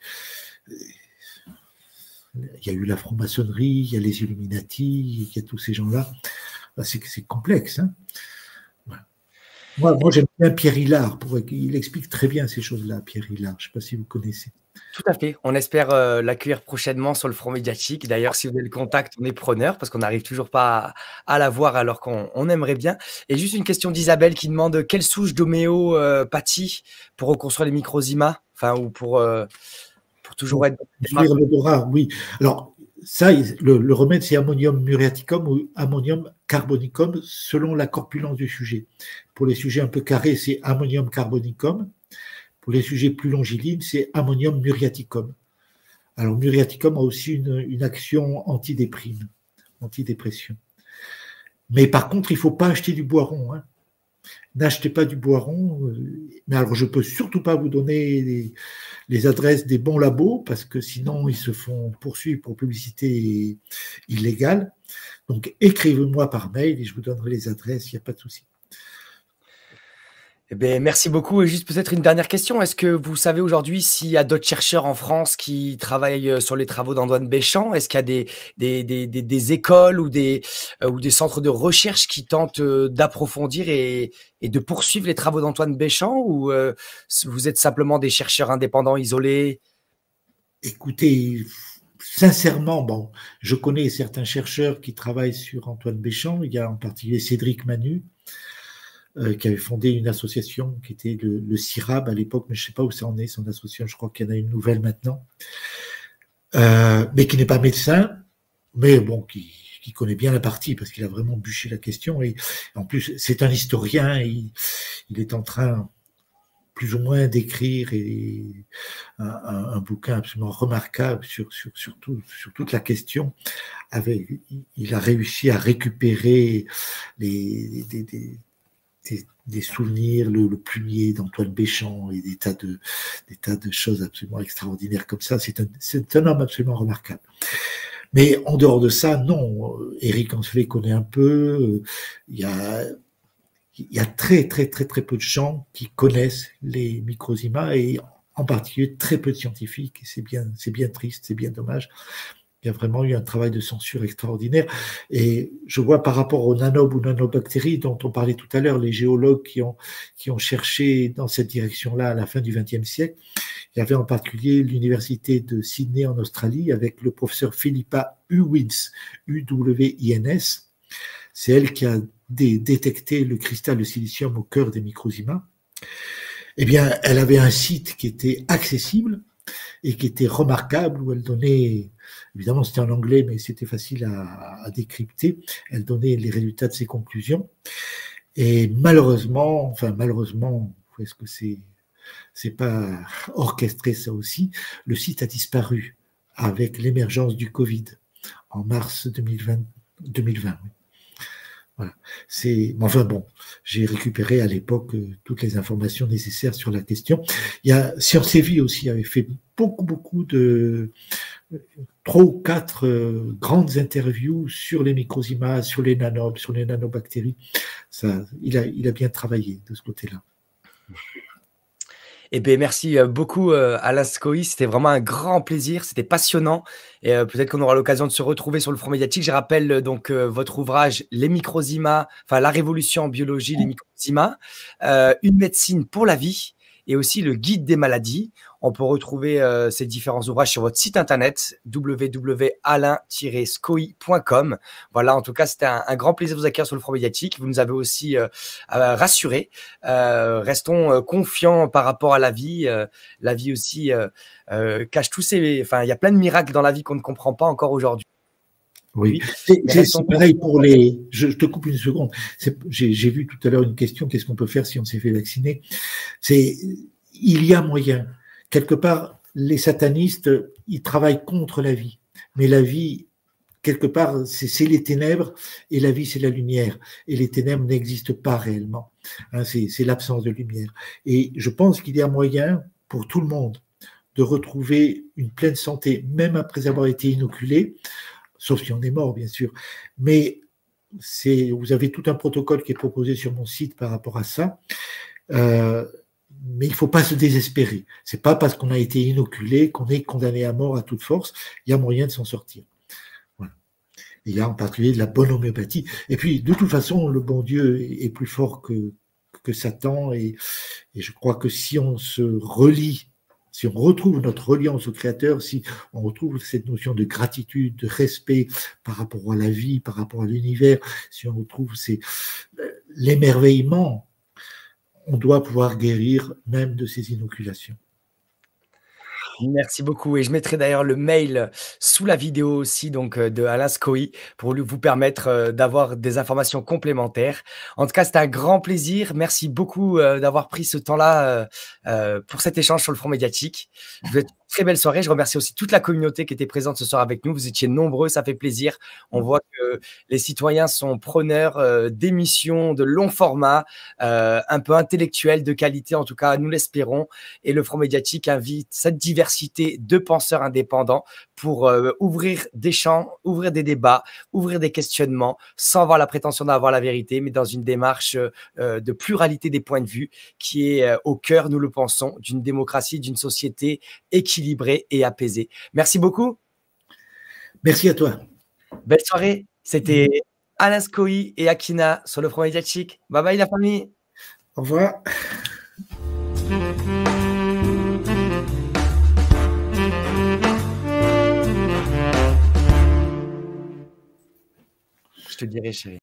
il y a eu la franc-maçonnerie, il y a les Illuminati, il y a tous ces gens-là. C'est, c'est complexe. Hein. Voilà. Moi, moi j'aime bien Pierre Hillard, pour, il explique très bien ces choses-là, Pierre Hillard. Je ne sais pas si vous connaissez. Tout à fait. On espère euh, l'accueillir prochainement sur le Front Médiatique. D'ailleurs, si vous avez le contact, on est preneur parce qu'on n'arrive toujours pas à, à la voir alors qu'on on aimerait bien. Et juste une question d'Isabelle qui demande quelle souche d'homéopathie pour reconstruire les microzymas, enfin, ou pour, euh, pour toujours être. Construire l'odorat, oui. Alors, ça, le, le remède, c'est ammonium muriaticum ou ammonium carbonicum selon la corpulence du sujet. Pour les sujets un peu carrés, c'est ammonium carbonicum. Pour les sujets plus longilignes, c'est ammonium muriaticum. Alors, muriaticum a aussi une, une action antidéprime, antidépression. Mais par contre, il ne faut pas acheter du boiron. Hein. N'achetez pas du boiron. Mais alors, je ne peux surtout pas vous donner les, les adresses des bons labos parce que sinon, ils se font poursuivre pour publicité illégale. Donc, écrivez-moi par mail et je vous donnerai les adresses, il n'y a pas de souci. Eh bien, merci beaucoup. Et juste peut-être une dernière question. Est-ce que vous savez aujourd'hui s'il y a d'autres chercheurs en France qui travaillent sur les travaux d'Antoine Béchamp? Est-ce qu'il y a des, des, des, des, des écoles ou des, euh, ou des centres de recherche qui tentent euh, d'approfondir et, et de poursuivre les travaux d'Antoine Béchamp? Ou euh, vous êtes simplement des chercheurs indépendants isolés? Écoutez, sincèrement, bon, je connais certains chercheurs qui travaillent sur Antoine Béchamp. Il y a en particulier Cédric Manu, Euh, qui avait fondé une association qui était le, le C I R A B à l'époque, mais je ne sais pas où ça en est, son association, je crois qu'il y en a une nouvelle maintenant, euh, mais qui n'est pas médecin, mais bon, qui, qui connaît bien la partie, parce qu'il a vraiment bûché la question, et en plus, c'est un historien, il, il est en train plus ou moins d'écrire et, un, un, un bouquin absolument remarquable sur, sur, sur, tout, sur toute la question. Avec, il a réussi à récupérer les... les, les Des, des souvenirs, le, le plumier d'Antoine Béchamp et des tas de, des tas de choses absolument extraordinaires comme ça. C'est un, c'est un homme absolument remarquable. Mais en dehors de ça, non. Éric Ancelet connaît un peu. Il y a, il y a très, très, très, très peu de gens qui connaissent les microzymas et en particulier très peu de scientifiques. Et c'est bien, c'est bien triste, c'est bien dommage. Il y a vraiment eu un travail de censure extraordinaire. Et je vois par rapport aux nanobes ou nanobactéries dont on parlait tout à l'heure, les géologues qui ont, qui ont cherché dans cette direction-là à la fin du vingtième siècle, il y avait en particulier l'université de Sydney en Australie avec le professeur Philippa Uwins, U W I N S. C'est elle qui a dé- détecté le cristal de silicium au cœur des microzymas. Eh bien, elle avait un site qui était accessible et qui était remarquable, où elle donnait, évidemment c'était en anglais, mais c'était facile à, à décrypter, elle donnait les résultats de ses conclusions. Et malheureusement, enfin malheureusement, est-ce que c'est c'est pas orchestré ça aussi, le site a disparu avec l'émergence du Covid en mars deux mille vingt. deux mille vingt oui. Voilà. C'est, enfin bon, j'ai récupéré à l'époque euh, toutes les informations nécessaires sur la question. Il y a Science et Vie aussi avait fait beaucoup beaucoup de trois ou quatre euh, grandes interviews sur les microzymas, sur les nanobes, sur les nanobactéries. Ça, il a, il a bien travaillé de ce côté-là. Eh bien, merci beaucoup, euh, Alain Scoï. C'était vraiment un grand plaisir. C'était passionnant. Et euh, peut-être qu'on aura l'occasion de se retrouver sur le front médiatique. Je rappelle euh, donc euh, votre ouvrage Les microzymas, enfin la révolution en biologie, les microzymas, euh, une médecine pour la vie et aussi le guide des maladies. On peut retrouver euh, ces différents ouvrages sur votre site internet w w w point alain tiret scoï point com. Voilà, en tout cas, c'était un, un grand plaisir de vous accueillir sur le front médiatique. Vous nous avez aussi euh, euh, rassurés. Euh, restons euh, confiants par rapport à la vie. Euh, la vie aussi euh, euh, cache tous ces... Enfin, il y a plein de miracles dans la vie qu'on ne comprend pas encore aujourd'hui. Oui, c'est pareil pour les... Je, je te coupe une seconde. J'ai vu tout à l'heure une question, qu'est-ce qu'on peut faire si on s'est fait vacciner? C'est, il y a moyen. Quelque part, les satanistes, ils travaillent contre la vie. Mais la vie, quelque part, c'est les ténèbres et la vie, c'est la lumière. Et les ténèbres n'existent pas réellement. Hein, c'est l'absence de lumière. Et je pense qu'il y a moyen pour tout le monde de retrouver une pleine santé, même après avoir été inoculé, sauf si on est mort, bien sûr. Mais c'est, vous avez tout un protocole qui est proposé sur mon site par rapport à ça. Euh, mais il ne faut pas se désespérer. C'est pas parce qu'on a été inoculé qu'on est condamné à mort à toute force. Il y a moyen de s'en sortir. Voilà. Et il y a en particulier de la bonne homéopathie. Et puis, de toute façon, le bon Dieu est plus fort que, que Satan. Et, et je crois que si on se relie, si on retrouve notre reliance au Créateur, si on retrouve cette notion de gratitude, de respect par rapport à la vie, par rapport à l'univers, si on retrouve l'émerveillement, on doit pouvoir guérir même de ces inoculations. Merci beaucoup. Et je mettrai d'ailleurs le mail sous la vidéo aussi, donc de Alain Scoï, pour vous permettre d'avoir des informations complémentaires. En tout cas, c'était un grand plaisir. Merci beaucoup d'avoir pris ce temps-là pour cet échange sur le front médiatique. Je vous souhaite une très belle soirée. Je remercie aussi toute la communauté qui était présente ce soir avec nous. Vous étiez nombreux, ça fait plaisir. On voit que les citoyens sont preneurs d'émissions de long format, un peu intellectuelles, de qualité, en tout cas, nous l'espérons. Et le front médiatique invite cette diversité de penseurs indépendants pour euh, ouvrir des champs, ouvrir des débats, ouvrir des questionnements, sans avoir la prétention d'avoir la vérité, mais dans une démarche euh, de pluralité des points de vue qui est euh, au cœur, nous le pensons, d'une démocratie, d'une société équilibrée et apaisée. Merci beaucoup. Merci à toi. Belle soirée. C'était Alain Scoï et Akina sur le front médiatique. Bye bye la famille. Au revoir. Je te dirai, chérie.